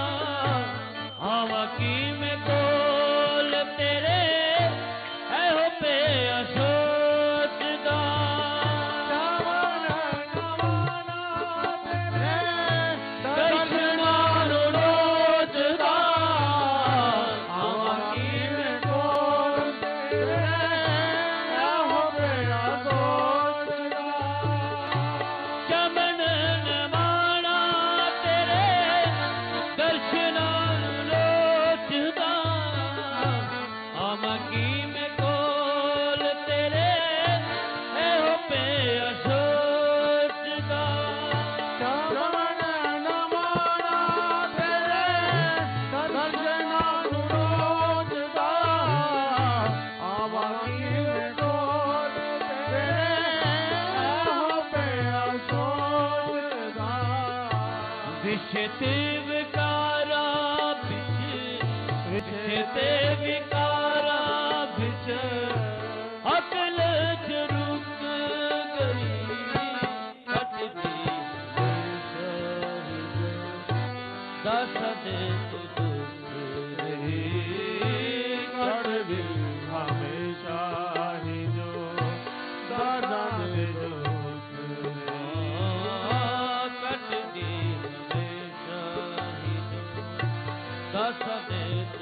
आवा की मैं कोल तेरे ऐहो पे सोचदा चमन नवाना तेरे विषते विकारा विषते विकारा विच अकल रुक गई कटती दस देश दुख रही कटती हमेशा ही जो दादा दे दुख कटती हमेशा ही जो दस देश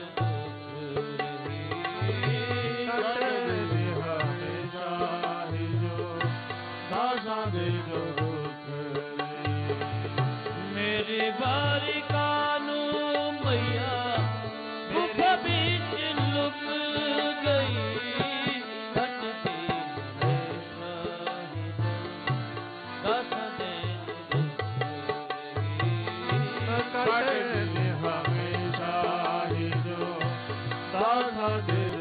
मेरे बारिकानु मैया मुख बीच लुक गई कटती हमेशा ही दस देश कटती हमेशा ही जो दस देश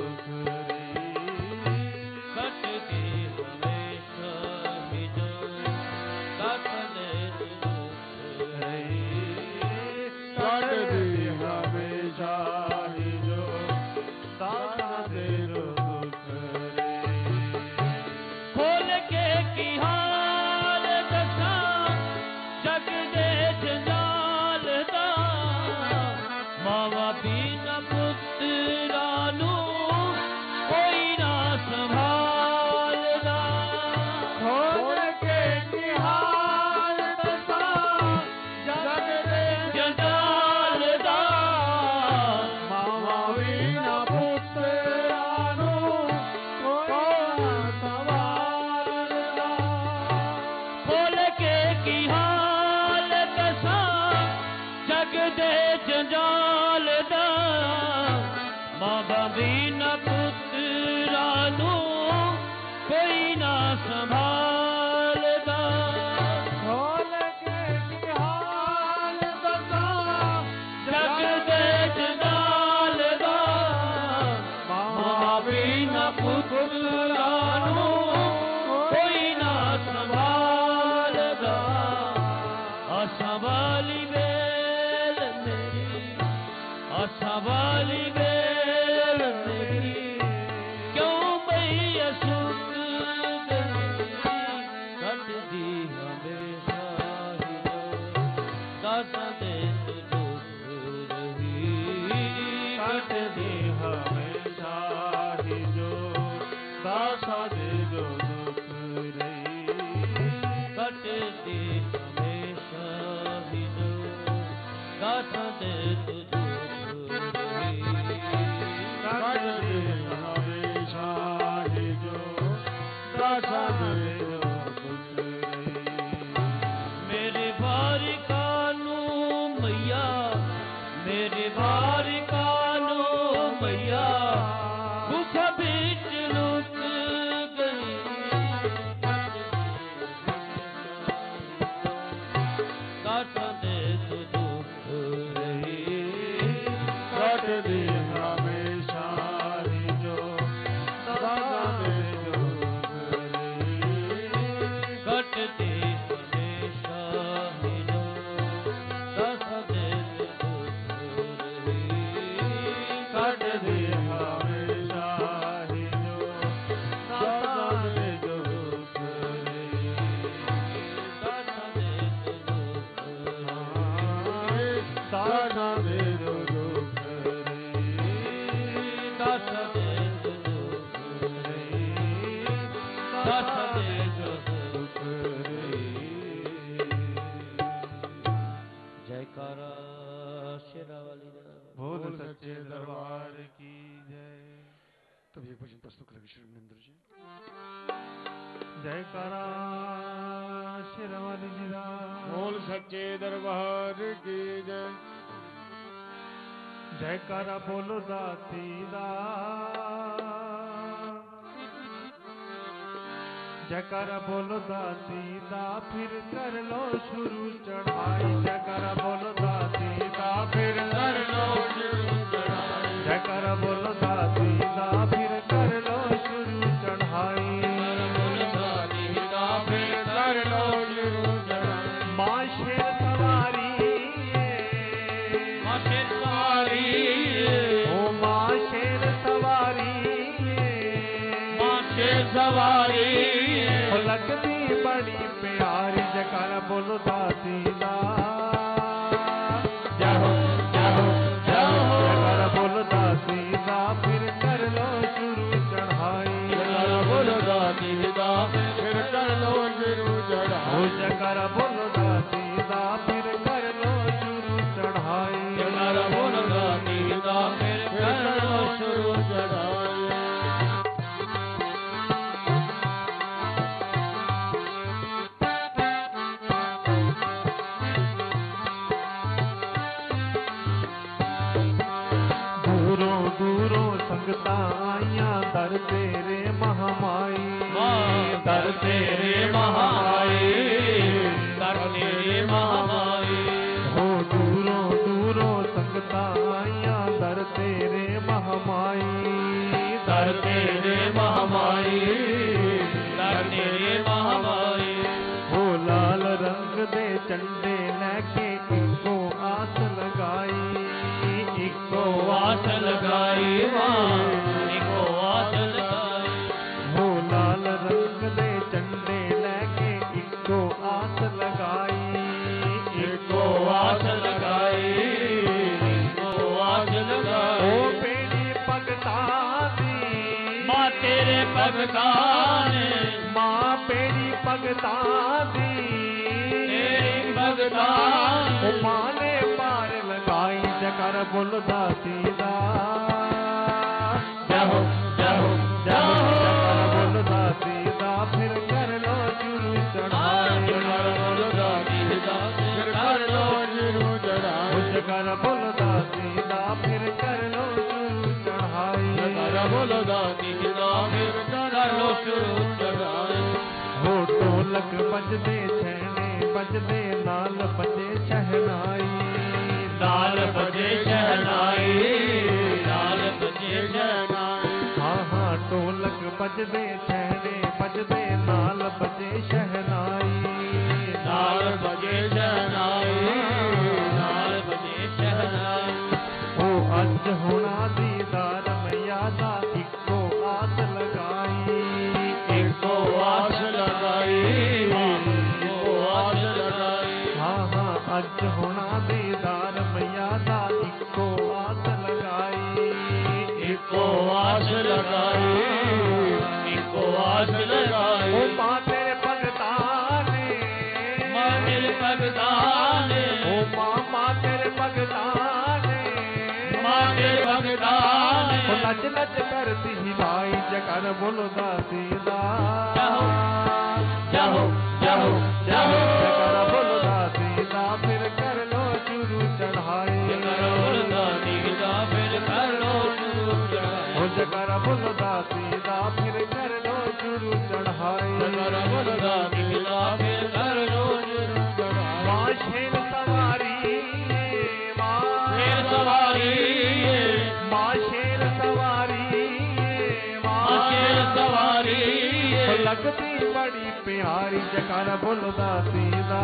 कटती हमेशा ही जो दस देश कटती हमेशा ही जो दादा दे दुख खोल के की हाल दसा जग दे जंजाल दा मावा बिना पुत्रानु कोई ना संभालदा खोल के की हाल दसा जग दे जंजाल दा मावा बिना पुत्रानु कोई ना संभालदा खोल के की हाल दसा जग दे जंजाल दा मावा बिना पुत्रानु कोई ना संभालदा खोल के की हाल दसा जग दे जंजाल दा मावा बिना पुत्रानु कोई ना संभालदा आशा वाली बेल मेरी आशा वाली बेल मेरी क्यों मैया सुख गई कटती हमेशा ही जो दादा दे दुख रही कटती हमेशा ही जो दादा दे दुख रही कटती हमेशा ही जो दादा दे दुख रही कटती हमेशा ही जो दादा दे दुख रही मेरे बारिकानु मैया मेरे बारिकानु मैया मुख बीच लुक गई दादा दे दुख रही कटती हमेशा ही जो दादा दे दुख रही कटती हमेशा ही जो दादा दे दुख रही कटती हमेशा ही जो दादा दे दुख रही दादा दे दुख रही दादा दे दुख रही दादा दे दुख रही दादा दे दुख रही जयकारा शेरावाली दा बोल सच्चे दरबार की जय। तब एक भजन प्रस्तुत करेंगे श्री मनिंदर जी। जयकारा शेरावाली जी दा बोल सच्चे दरबार की जय। जयकारा बोलो दाती दा जयकारा बोलो दाती दा फिर कर लो शुरू चढ़ाई जयकारा बोलो दाती दा फिर कर लो शुरू चढ़ाई जयकारा बोलो दाती दा फिर कर लो शुरू चढ़ाई बोलो दाती दा फिर कर लो शुरू चढ़ाई मां शेर सवारी जयकारा बोलो दासी दा जाओ जाओ जाओ जयकारा बोलो दासी दा फिर कर लो शुरू चढ़ाई जयकारा बोलो दासी दा फिर कर लो शुरू चढ़ाई जयकारा बोलो दासी दा फिर कर लो शुरू चढ़ाई जयकारा बोलो दासी दा फिर कर लो शुरू चढ़ाई दूरों दूरों संगतां आईयां दर तेरे महामाई दर तेरे महामाई दर तेरे महामाई हो दूरों दूरों संगतां आईयां दर तेरे महामाई दर तेरे महामाई दर तेरे महामाई हो लाल रंग दे झंडे लैके इको आस लगाई इको आस लगाई मां इको आस लगाई हो लाल रंग दे झंडे लैके इको आस लगाई इको आस लगाई इको आस लगाई ओ बेड़ी भगतां दी मां तेरे भगतां ने मां बेड़ी भगतां दी तेरी भगतां ओ मां ने पार लगाई जयकारा बोलो दासी दा जाओ जाओ जाओ जयकारा बोलो दासी दा फिर कर लो शुरू चढ़ाई जयकारा बोलो दासी दा फिर कर लो शुरू चढ़ाई जयकारा बोलो दासी दा फिर कर लो शुरू चढ़ाई जयकारा बोलो दासी दा फिर कर लो शुरू चढ़ाई हो ढोलक बजदे छेने बजदे नाल बजे शहनाई नाल बजे शहनाई नाल बजे शहनाई हाँ हाँ ढोलक बजदे छेने बजदे नाल बजे शहनाई नाल बजे शहनाई नाल बजे शहनाई हो अज होना दीदार मैया दा इको आस लगाई इको आस लगाई इको आस लगाई हाँ हाँ अज होना दीदार मैया दा इको आस लगाई इको आस लगाई इको आस लगाई ओ मां तेरे भगतां ने मां तेरे भगतां ने ओ मां तेरे भगतां ने मां तेरे भगतां ने ओ नच नच करती हिलाई जयकार बोलो दासी दा जाओ जाओ जाओ जाओ जयकारा बोलो दासी दा फिर कर लो शुरू चढ़ाई जयकारा बोलो दासी दा फिर कर लो शुरू चढ़ाई ओ जयकारा बोलो दासी दा फिर कर लो शुरू चढ़ाई जयकारा बोलो दासी दा फिर कर लो शुरू चढ़ाई मां शेर सवारी मां शेर सवारी मां शेर सवारी मां शेर सवारी ओ लगती बड़ी प्यारी जयकारा बोलो दासी दा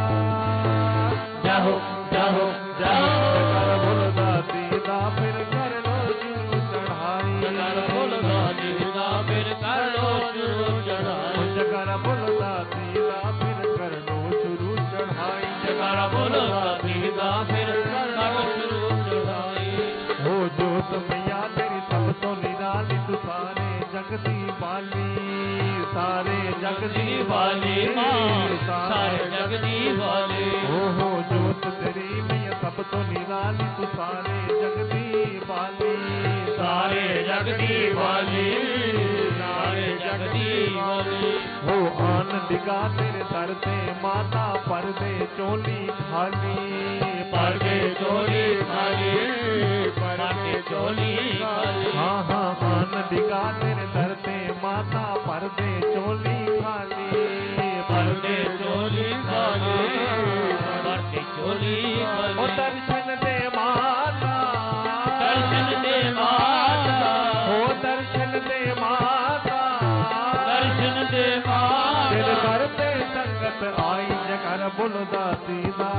जाओ जाओ जाओ जयकारा बोलो दासी दा फिर कर लो शुरू चढ़ाई जयकारा बोलो दासी दा फिर कर लो शुरू चढ़ाई जयकारा बोलो दासी दा फिर कर लो शुरू चढ़ाई जयकारा बोलो दासी दा फिर कर लो शुरू चढ़ाई हो जोत मैया तेरी सब तो निराली तू सारे जग दी बाली सारे जग दी वाली मां सारे जग दी वाली हो जोत तेरी मैया सब तो निराली तू सारे जग दी बाली सारे जग दी वाली सारे जग दी वाली हो आन दिगा तेरे दर ते माता पर्दे चोली खाली पर्दे चोली खाली पर्दे चोली खाली हाँ हाँ आन दिगा तेरे दर ते माता पर्दे चोली खाली पर्दे चोली खाली पर्दे चोली ओ खाली दर्शन दे माता दर्शन दे माता ओ दर्शन दे माता दर्शन दे माता तेरे दर पे संगत आई जयकार बोलो दासी दा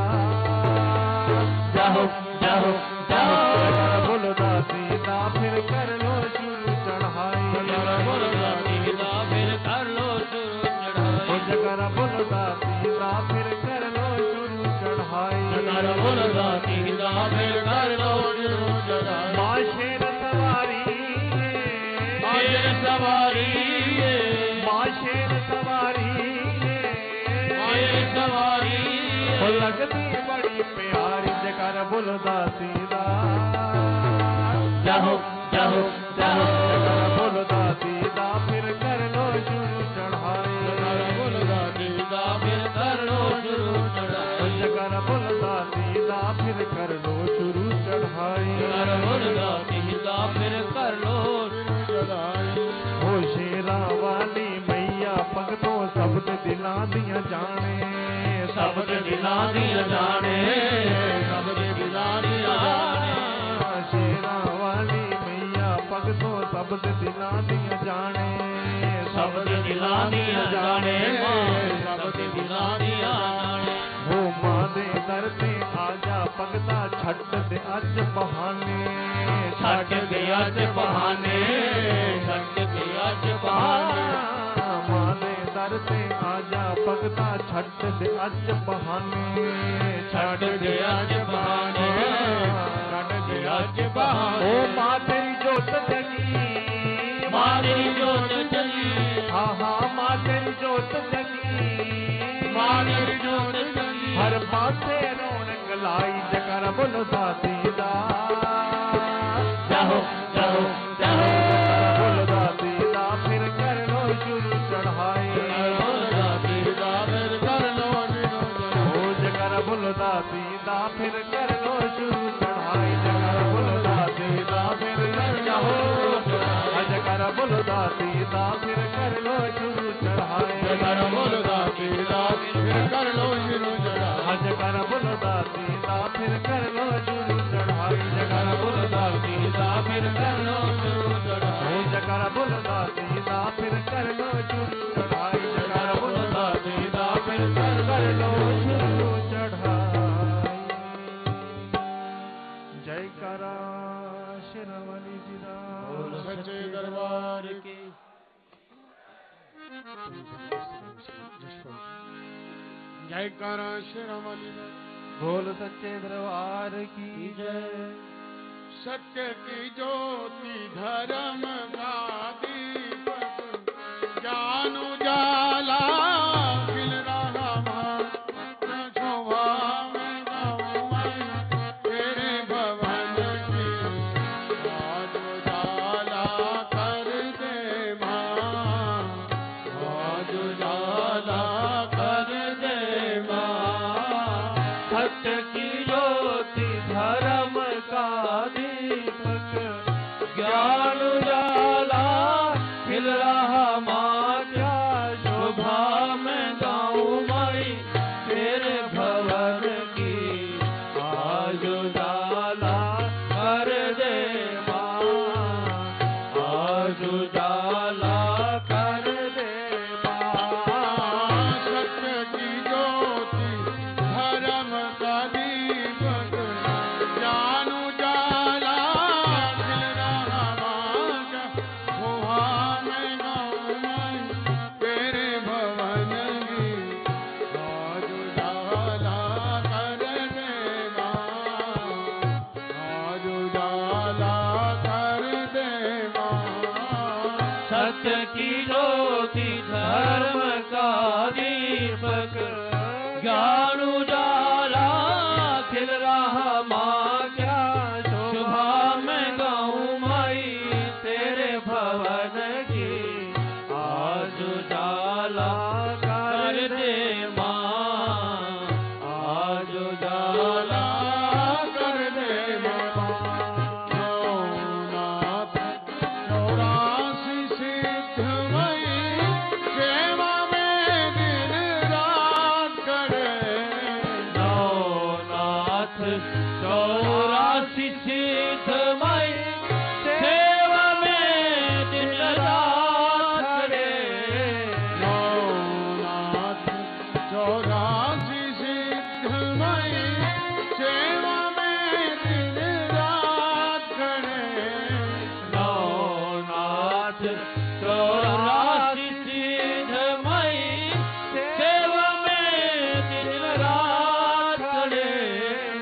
जाओ जाओ जाओ जयकार बोलो दासी दा फिर कर लो शुरू चढ़ाई जयकारा बोलो दासी दा फिर कर लो शुरू चढ़ाई ओ जयकार बोलो दासी दा फिर जकर बोल दाती दा फिर कर लो शुरू चढ़ाई माँ शेर सवारी शेर सवारी माँ शेर सवारी शेर सवारी वो लगती बड़ी प्यारी जकर बोल दाती दा जाहो जाहो जाहो जकर बोल दाती दा फिर कर लो शुरू चढ़ाई जकर बोल दाती दा फिर कर लो शुरू चढ़ाई जकर बोल दाती दा फिर कर लो शुरू चढ़ाई जकर बोल दाती दा फिर कर लो शुरू चढ़ाई हो शेरा वाली मैया भगतों शब्द दिलां दियां जाने शब्द दिलां दियां जाने शब्द दिलां दियां जाने शेरा वाली मैया भगतों शब्द दिलां दियां जाने शब्द दिलां दियां जाने शब्द दिलां दियां जाने हो मां दे दर ते आजा भगता छੱਡ दे अज बहाने छੱਡ दे अज बहाने छੱਡ दे अज बहाने मां दे दर ते आजा भगता छੱਡ दे अज बहाने छੱਡ दे अज बहाने छੱਡ दे अज बहाने ओ मां तेरी जोत जगी मां तेरी जोत जगी हाँ हाँ मां तेरी जोत जगी मां तेरी जोत जगी हर पासे रौनक लाई जकर बोलो दाती दा जाहो जाहो जाहो बोलो दाती दा फिर कर लो शुरू चढ़ाई बोल दाती दा फिर कर लो शुरू ओ जकर बोलो दाती दा फिर कर लो शुरू चढ़ाई जकर बोलो दाती दा फिर कर जाओ जकर बोलो दाती दा फिर कर लो शुरू चढ़ाई जकर बोल दाती दा फिर कर लो शुरू चढ़ाई जकर बोलो दाती दा फिर कर लो शुरू चढ़ाई जकर बोलो दाती दा फिर कर लो शुरू चढ़ाई जकर बोलो दाती दा फिर कर लो शुरू चढ़ाई जकर बोलो दाती दा फिर कर लो शुरू चढ़ाई जय करा शेरवाली जी दा सच्चे दरबार की जयकारा शेरावाली दा बोल सच्चे दरबार की जय सत्य की ज्योति धर्म का दीपक ज्ञान उजाला खिल रहा भक्त शोभा में गाऊं मैं तेरे भवन की आज उजाला कर दे माँ आज उजाला कर दे सत्य की ज्योति धर्म का दीपक ज्ञान उजाला खिल रहा माँ क्या शोभा मैं गाऊं माई तेरे भवन की आज उजाला कर दे माँ आज उजाला कर दे माँ सत्य की ज्योति धर्म का दीपक ज्ञान उजाला खिल रहा माँ शोभा में गाऊं मैं तेरे भवन की आज उजाला कर दे माँ आज उजाला कर दे माँ सत्य की ज्योति धर्म का दीपक ज्ञान उजाला खिल रहा माँ क्या शोभा मैं गाऊं माई तेरे भवन की आज उजाला कर दे माँ आज उजाला कर दे माँ नौनाथ 84 सिद्धमयी सेवा में दिन रात करे नौनाथ 84 सिद्धमयी सेवा में दिन रात खड़े नौनाथ 84 सिद्धमयी सेवा में दिन रात करे नौनाथ 84 सिद्धमयी सेवा में दिन रात खड़े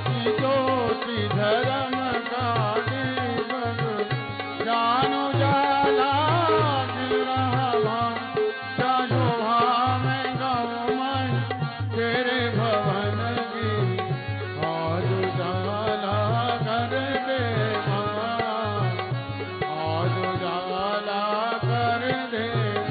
की ज्योति धर्म का दीपक ज्ञान उजाला खिल रहा क्या शोभा में गाऊं मैं तेरे भवन की आज उजाला कर दे आज उजाला कर दे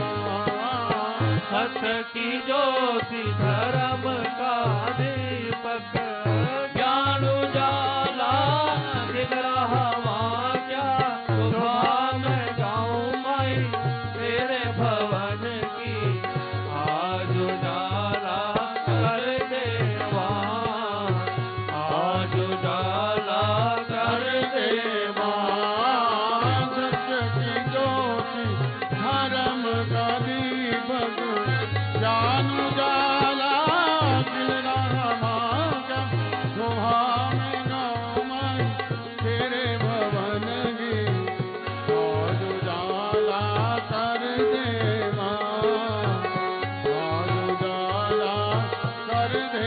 सत्य की ज्योति धर्म का दीपक ज्ञान उजाला दिख रहा क्या शोभा में गाऊं मैं तेरे भवन की आज उजाला कर दे आज उजाला कर दे सत्य की ज्योति धर्म का दीपक ज्ञान उजाला खिल रहा क्या शोभा में गाऊं मैं तेरे भवन की आज उजाला कर दे आज उजाला कर दे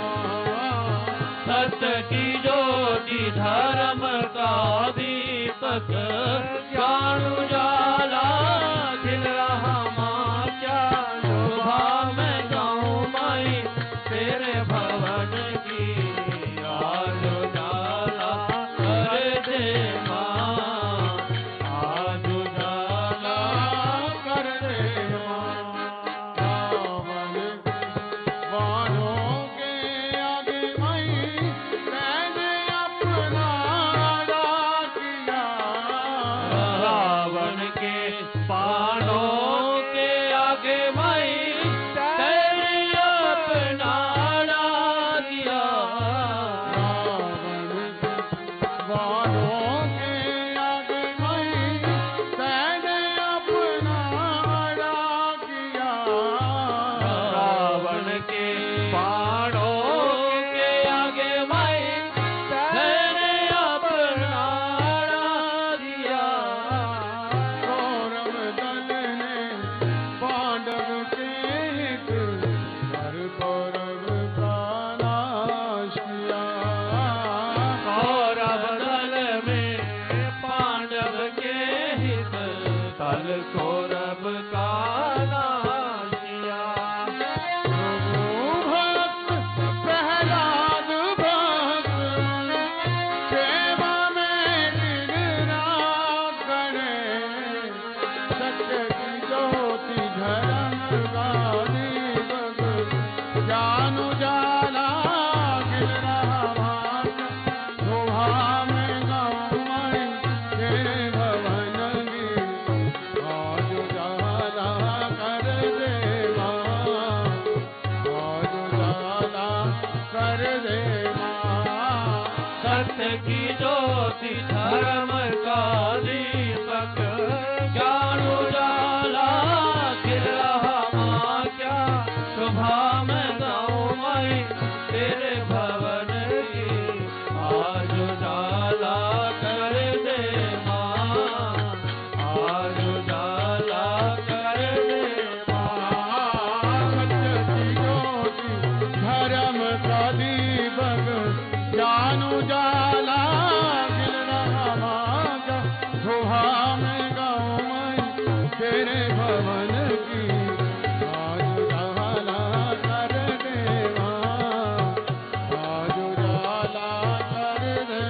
सत्य की ज्योति धर्म का दीपक ज्ञान उजाला खिल रहा क्या शोभा में गाऊं मैं तेरे भवन की आज उजाला कर दे आज उजाला कर दे वानों के आगे मैं मैंने अपना किया रावण के बाणों के आगे मैं तेरे अपना दिया वानों के आगे मैं मैंने अपना किया रावण के बाणों के आगे मैं तेरे अपना दिया कौरव दल ने पांडव के हित हर कौरव का नाश किया कौरव दल में पांडव के हित कल कौरव का नाश किया भक्त प्रहलाद भक्त सेवा में गिरा करे सत्य की ज्योति धर्म का दीपक ज्ञान उजाला खिल रहा शोभा में गाऊं मैं तेरे भवन की आज उजाला कर दे आज उजाला कर दे सत्य की ज्योति धर्म का दीपक ज्ञान उजाला खिल रहा क्या शोभा में गाऊं मैं तेरे भवन की आज उजाला कर दे आज उजाला कर दे सत्य की ज्योति धर्म का दीपक ज्ञान उजाला खिल रहा क्या शोभा में गाऊं मैं तेरे भवन की आज उजाला कर दे आज उजाला कर दे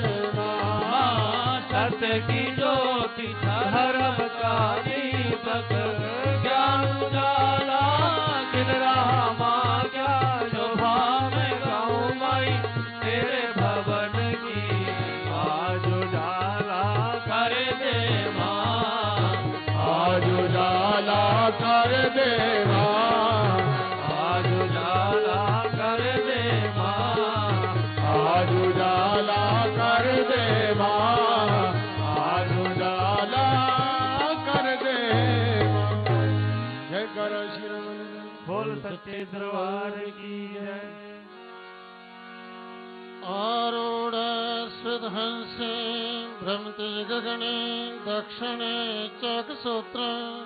सत्य की ज्योति धर्म का दीपक ज्ञान उजाला खिल रहा क्या शोभा में गाऊं मैं तेरे भवन की आज उजाला कर दे आज उजाला कर दे आज उजाला कर दे आज उजाला कर दे आज उजाला कर दे जय कर श्री रमन बोल सच्चे दरबार की जय आरूढ़ सुधंसे भ्रमते गगने दक्षिणे चकसूत्र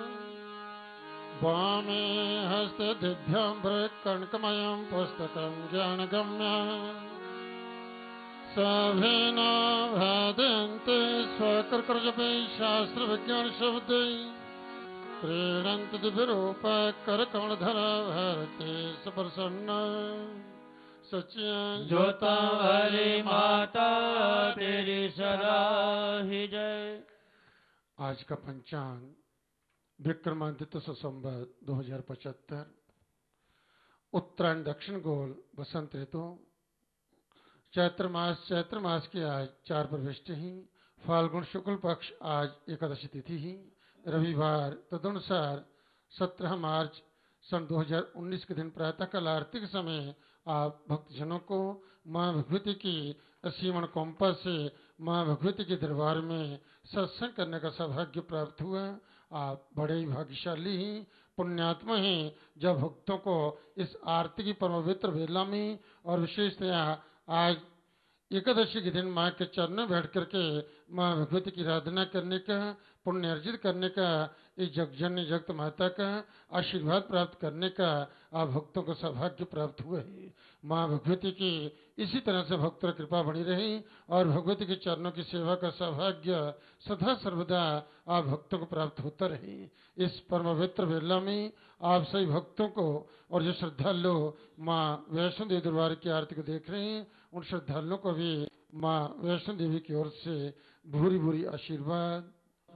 वामे हस्ते दिभ्यां बृहत्कणकमयं पुस्तकं ज्ञानगम्यं सभिना भादन्ते स्वकर्कजपे शास्त्र विज्ञान शब्दे क्रीडन्ति दिव्यरूप करकमलधर भारते सप्रसन्न सच्चिदानंद जोता वाली माता तेरी सराही जय। आज का पंचांग विक्रमादित्य संवत 2075 उत्तरायण दक्षिण गोल बसंत ऋतु चैत्र मास की आज 4 प्रविष्टि ही फाल्गुन शुक्ल पक्ष आज एकादशी तिथि ही रविवार तदनुसार 17 मार्च सन 2019 के दिन प्रातःकाल आरती के समय आप भक्तजनों को मां भगवती की असीमण कोम्पा से मां भगवती के दरबार में सत्संग करने का सौभाग्य प्राप्त हुआ। आप बड़े ही भाग्यशाली ही पुण्यात्मा हैं जब भक्तों को इस आरती की पवित्र बेला में और विशेषतया आज एकादशी के दिन मां के चरणों बैठ करके मां भगवती की आराधना करने का पुण्य अर्जित करने का इस जगजननी जगत माता का आशीर्वाद प्राप्त करने का आप भक्तों को सौभाग्य प्राप्त हुआ है। मां भगवती की इसी तरह से भक्तों की कृपा बनी रही और भगवती के चरणों की सेवा का सौभाग्य सदा सर्वदा आप भक्तों को प्राप्त होता रहे। इस परम पवित्र बेला में आप सभी भक्तों को और जो श्रद्धालु मां वैष्णो देवी दरबार की आरती को देख रहे हैं उन श्रद्धालुओं को भी मां वैष्णो देवी की ओर से भूरी भूरी आशीर्वाद।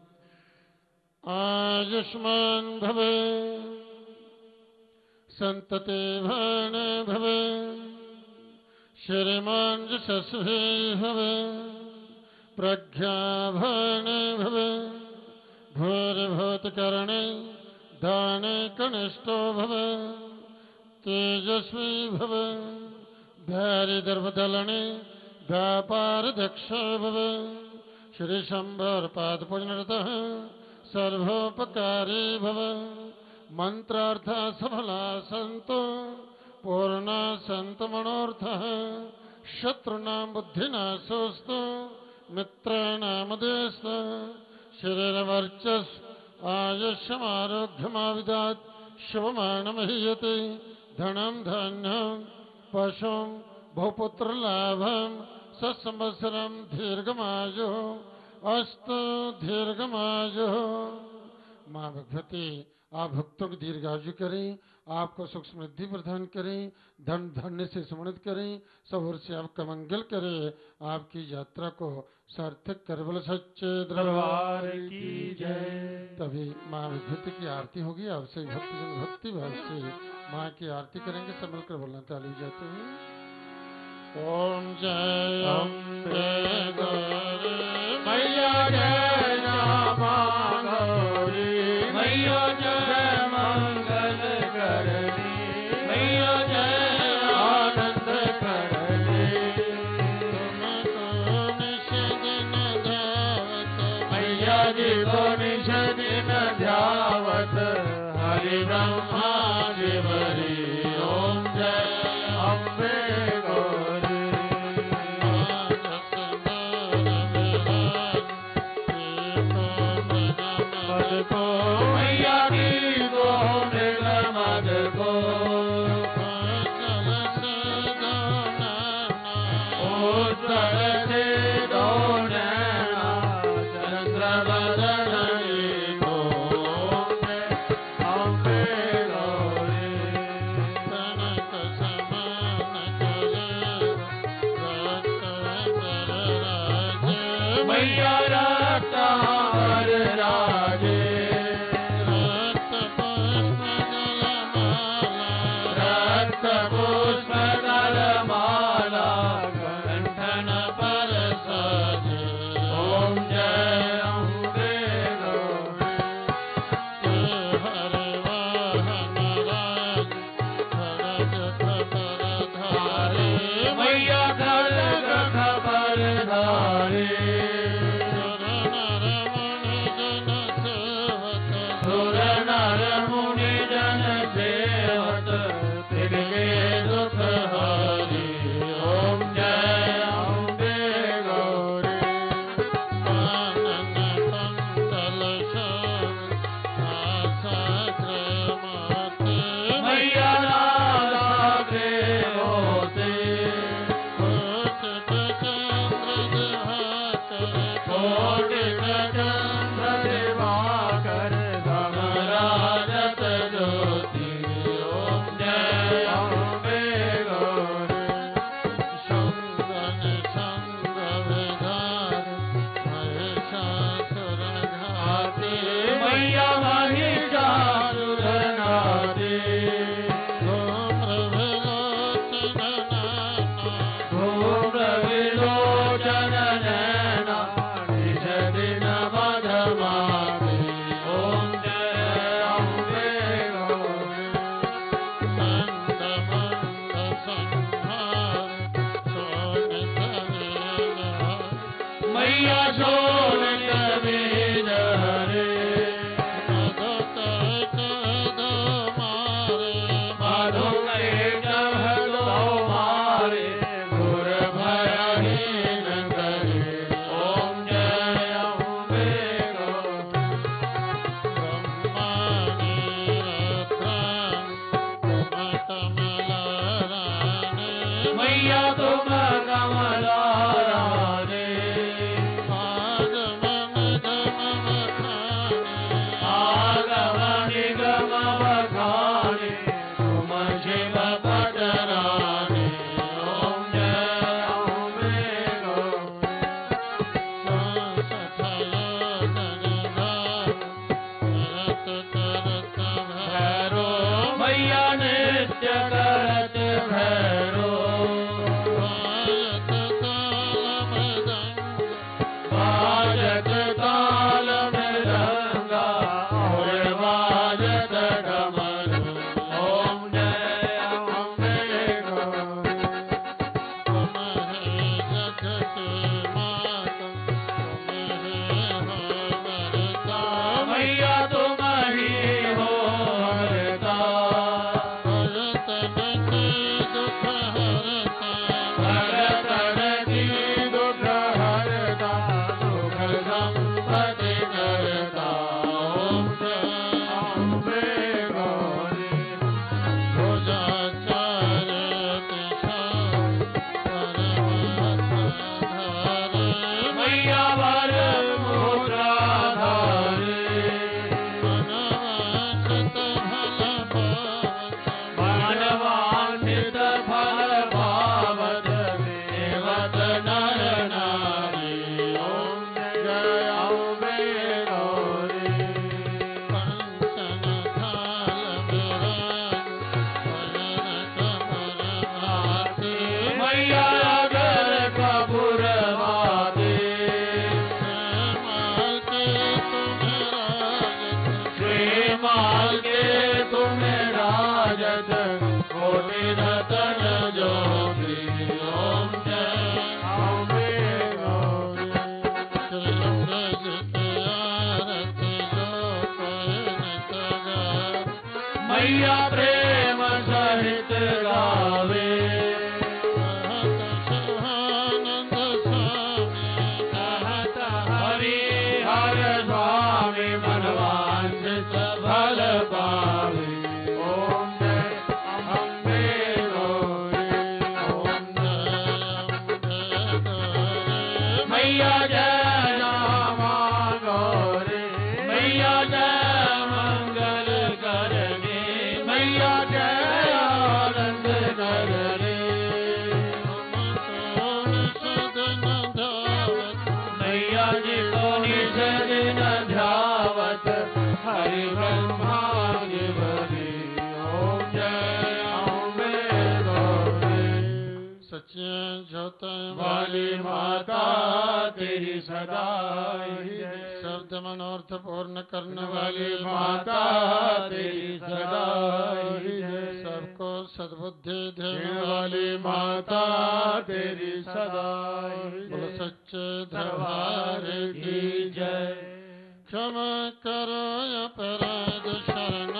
आयुष्मान भवे संतते भण भवे श्रीमान यशस्वी भवे प्रज्ञाभण भवे भूरिभूतकर्णे दाने कनिष्ठो भवे तेजस्वी भवे धैर्यदर्भदलने व्यापार दक्ष भवे श्री शंभर पाद पूजनरतः सर्वोपकारी भव मंत्रार्थ सफला संतो पूर्ण संत मनोर्थ शत्रुनां बुद्धिनाशोस्तु मित्राणां देस्तु शरीरवर्चस् आयुष्यमारोग्यमाविदात् शुभमानमहीयते धनं धान्यं पशुं बहुपुत्रलाभं सत्संवत्सरं दीर्घमायुः अस्तु दीर्घमायु। मां भगवती आप भक्तों की दीर्घायु करें, आपको सुख समृद्धि प्रदान करें, धन धन्य से सम्मानित करें, सब ओर से आपका मंगल करें, आपकी यात्रा को सार्थक कर। बोलो सच्चे दरबार की जय। तभी मां भगवती की आरती होगी। आपसे भक्तजन भक्ति भाव से मां की आरती करेंगे। सब मिलकर बोलना ताली जाते हैं। ओम जय अम्बे गौरी मैया जय श्यामा गौरी मैया जय मंगल करनी मैया जय आनंद करनी तुमको निश दिन ध्यावत मैया जी को निश दिन ध्यावत हरि ब्रह्मा जी बरी ओम जय अम्बे मैया सोन कबीर हरे माधो के कह दो मारे गुर भयहीन करे ओम जय अम्बे मैया तुम कमला रानी आगमन निगम बखानी तुम शिव पटरानी ओम जय अम्बे भैरो मैया नित्य करत भैरो बाजत ताल मृदंगा और बाजत डमरू ओम जय अम्बे मैया तुम ही हो हरता भरतन की दुख हरता दुख संपत्ति करता ओम जय अम्बे गौरी मैया वर मुद्रा धारे मानवांछित फल पावत देवत नर नारी ओम जय अम्बे गौरी मैया अगर कपूर वादे श्रीमाल के तुम्हें राजत कोटि रतन ज्योति ओम जय अम्बे मैया प्रेम सहित गावे कहत हरि हर स्वामी मनवांछित फल पावे ओम जय अम्बे गौरी ओम मैया जय रामा गौरी मैया जय मंगल करने मैया जय आनंद करने मैया जी को निज दिन ध्यावत हरि ब्रह्मा जी बली ओम जय अम्बे गौरी सच्चे ज्योत वाली माता तेरी सदा ही जय शब्द मनोर्थ पूर्ण करने वाली माता तेरी सदा ही जय सबको सद्बुद्धि देने देने वाली माता तेरी सदा ही बोलो जय सच्चे दरबार दरबार की जय क्षमा करो अपराध शरण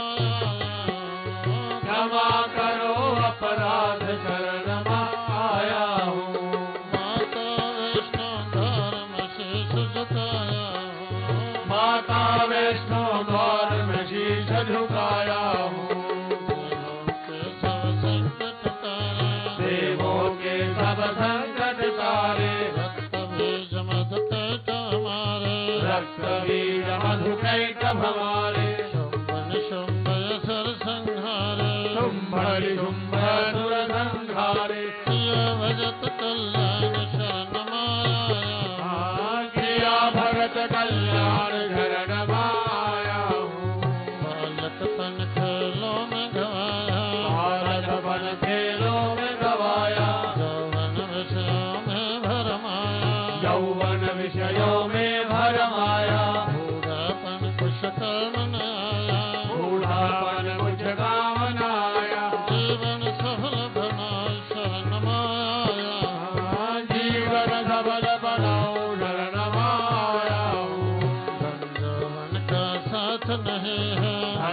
क्षमा करो अपराध शरण आया हूँ माता वैष्णो धर्म शीश झुकाया माता वैष्णो द्वार में शीश झुकाया हूँ देवों के सब संकट तारे देवों के सब संकट तारे रक्त बीज मधु कैट हमारे रक्त बीज मधु कैट हमारे शुंभ निशुंभ असुर संहारे शुंभ निशुंभ असुर संहारे किया भजत कल्याण शरण माया किया भगत कल्याण शरण माया हूँ बालकपन खेलों में गवाया बालकपन खेलों में गवाया यौवन विषयों में भरमाया यौवन विषयों में भरमाया बूढ़ापन कुछ कर्म न आया बूढ़ापन कुछ काम न आया जीवन सफल बनाए शरण माया जीवन सफल बनाओ शरण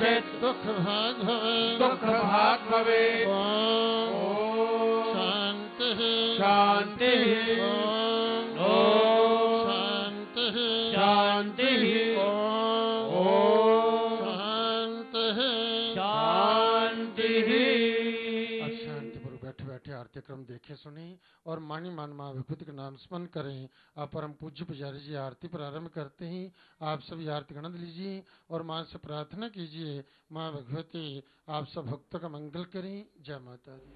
कदाचित् दुख भाग भवे दुख भाग भवे ओम ओम शांति शांति ओम शांति शांति ओम शांति शांति। शांतिपूर्वक बैठे बैठे आरती क्रम देखे सुने और मानी मान माँ विभूति का नाम स्मरण करें। आप परम पूज्य पुजारी जी आरती प्रारंभ करते हैं। आप सभी आरती गणन लीजिए और माँ से प्रार्थना कीजिए, माँ भगवती आप सब भक्तों का मंगल करें। जय माता दी।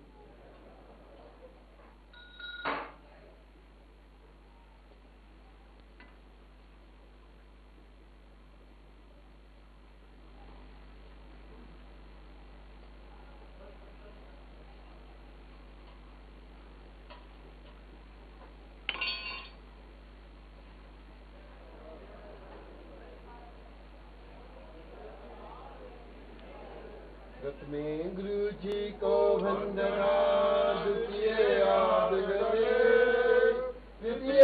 में गुरु जी को वंदना, द्वितीय आद गए, तृतीय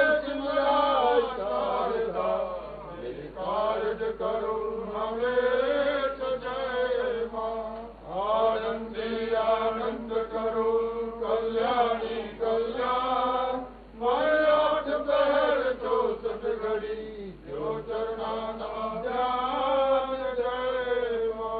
सिमरा मेरे कार्य करो हमें तो जय माँ। आनंदी आनंद करो कल्याणी कल्याण, माय आठ पहर 64 घड़ी जो चरना नाम ध्यान जय माँ।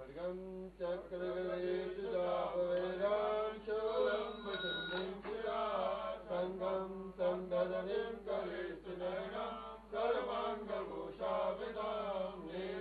खड्गं चक्रगदेषु जापवेदां शूलं वशं चिरा संगं संदधनिं करेशुनयनं सर्वाङ्गभूषाविदां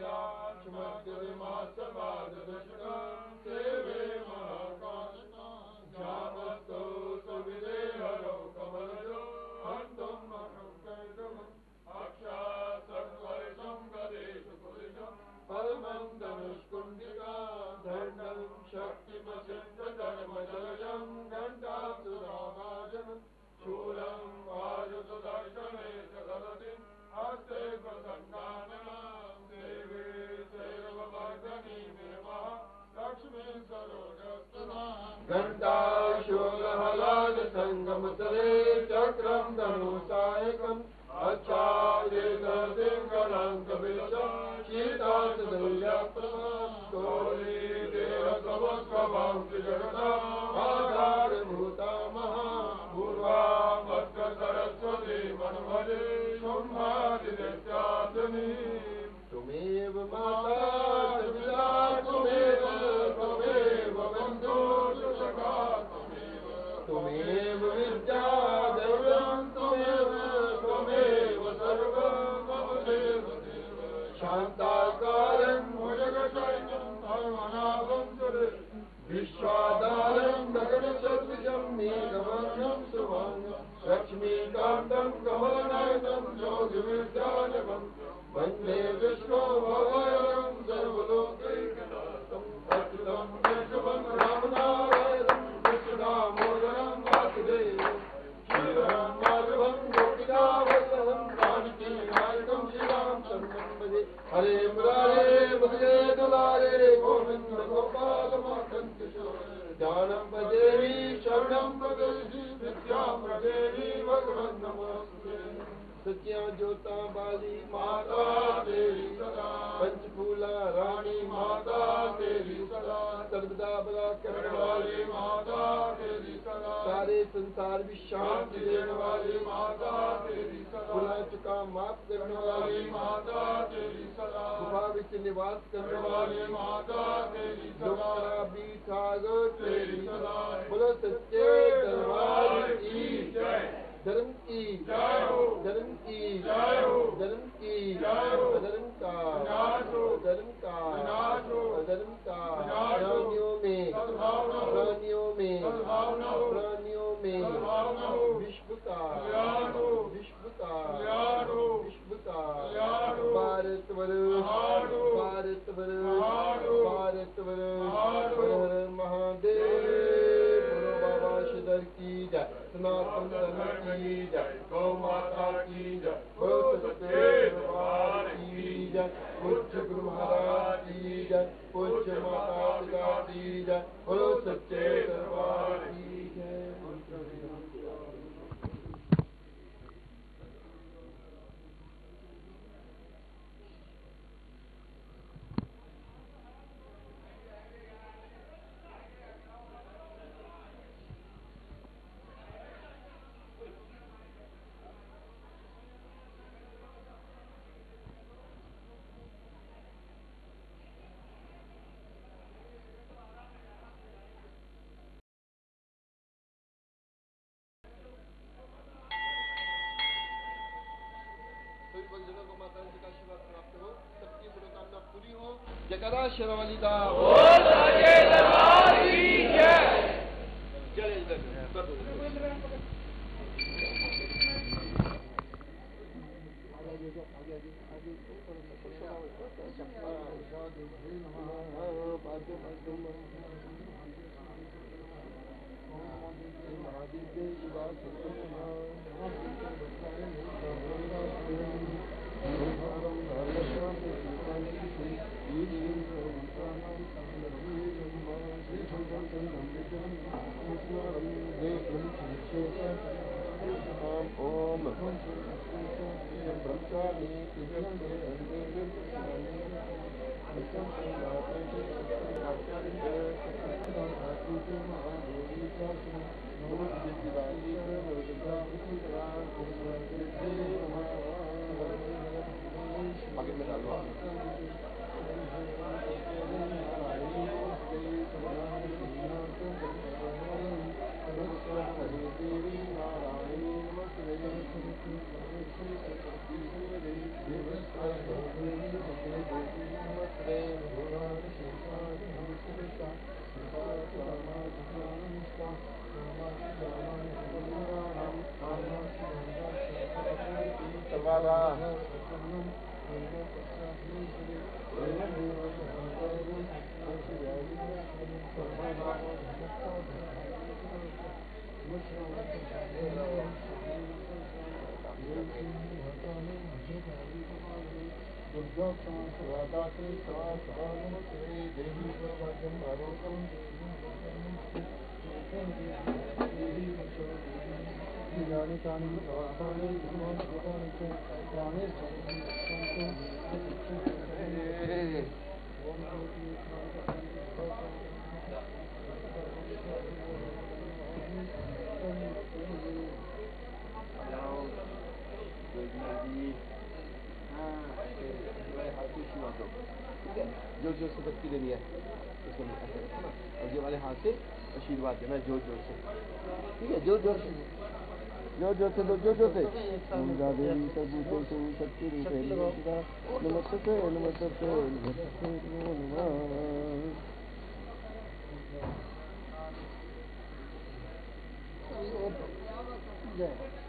लीलाक्ष्मद्गरिमासपाददशकं सेवे महाकालिकां श्यामस्तो सुविदे हरौ कमलजो हन्तुं मखं कैकवम् अक्षात्सर्वरितं गदेषु पुरितं परमं धनुष्कुण्डिकां दण्डं शक्तिमसिद्धधर्मजलजं घण्टासुराभाजनं शूलं वायुसुदर्शने सकलतिं हस्ते प्रसन्नाननां देवे सर्ववर्धनी मे महा लक्ष्मी सरोजस्तनां घण्टाशूलहलादसङ्गमतले चक्रं धनुसायकम् अच्छादितसिंहलङ्कविलसं शीतासदुल्यप्रभं तोली देहसमस्वभां त्रिजगताम् आधारभूता महापूर्वामस्करस्वती मनोहरे शुम्भादिदैत्यादिनी त्वमेव माता पिता त्वमेव बन्धुसखा त्वमेव विद्या दैवं त्वमेव सर्वं मम देव शान्ताकारं भुजगशयनं धर्मनाभं सुरे विश्वाधारं गगनसदृशं मेघवर्णं सुवर्णं लक्ष्मीकान्तं कमलनयनं योगिविद्यानवं वन्दे विष्णुभवनं सर्वलोकैकनाथं अच्युतं केशवं रामनारायणं कृष्णदामोदरं वासुदेवं श्रीराम माधवं गोपिकावल्लभं जानकी नायकं श्रीरामचन्द्रं भजे हरे मुरारे मुरले दुलारे गोविन्द गोपाल माखन किशोर ज्ञानं भजेहि शरणं भजेहि विद्यां भजेहि भगवन् नमोऽस्तुते सत्या ज्योता बाली माता तेरी सदा पंचफूला रानी माता तेरी सदा सर्वदा बला करने वाली माता तेरी सदा सारे संसार भी शांति देने वाली माता तेरी सदा भुला चुका माफ करने वाली माता तेरी सदा गुफा विच निवास करने वाली माता तेरी सदा भी ठाकुर तेरी सदा बोलो सच्चे दरबार की जय धर्म की जय हो धर्म की जय हो धर्म की जय हो धर्म का विनाश हो धर्म का विनाश हो धर्म का प्राणियों में प्राणियों में प्राणियों में विश्व का विश्व का विश्व का भारत वर्ष भारत वर्ष भारत वर्ष हर महादेव बोलो बाबा श्रीधर की जय सनातन धर्म की जय गौ माता की जय बोलो सच्चे दरबार की जय पूज्य गुरु महाराज की जय पूज्य माता पिता की जय बोलो सच्चे दरबार की जय जयकारा शेरावाली दा बोल सच्चे दरबार की जय जय जोर जोर से बत्ती देनी है इसको ऐसे रखना और ये वाले हाथ से आशीर्वाद देना जोर जोर से, ठीक है? जोर जोर से दो, जोर जोर से गंगा देवी सर्वभूतेषु शक्तिरूपेण नमस्ते नमस्ते नमो नमः।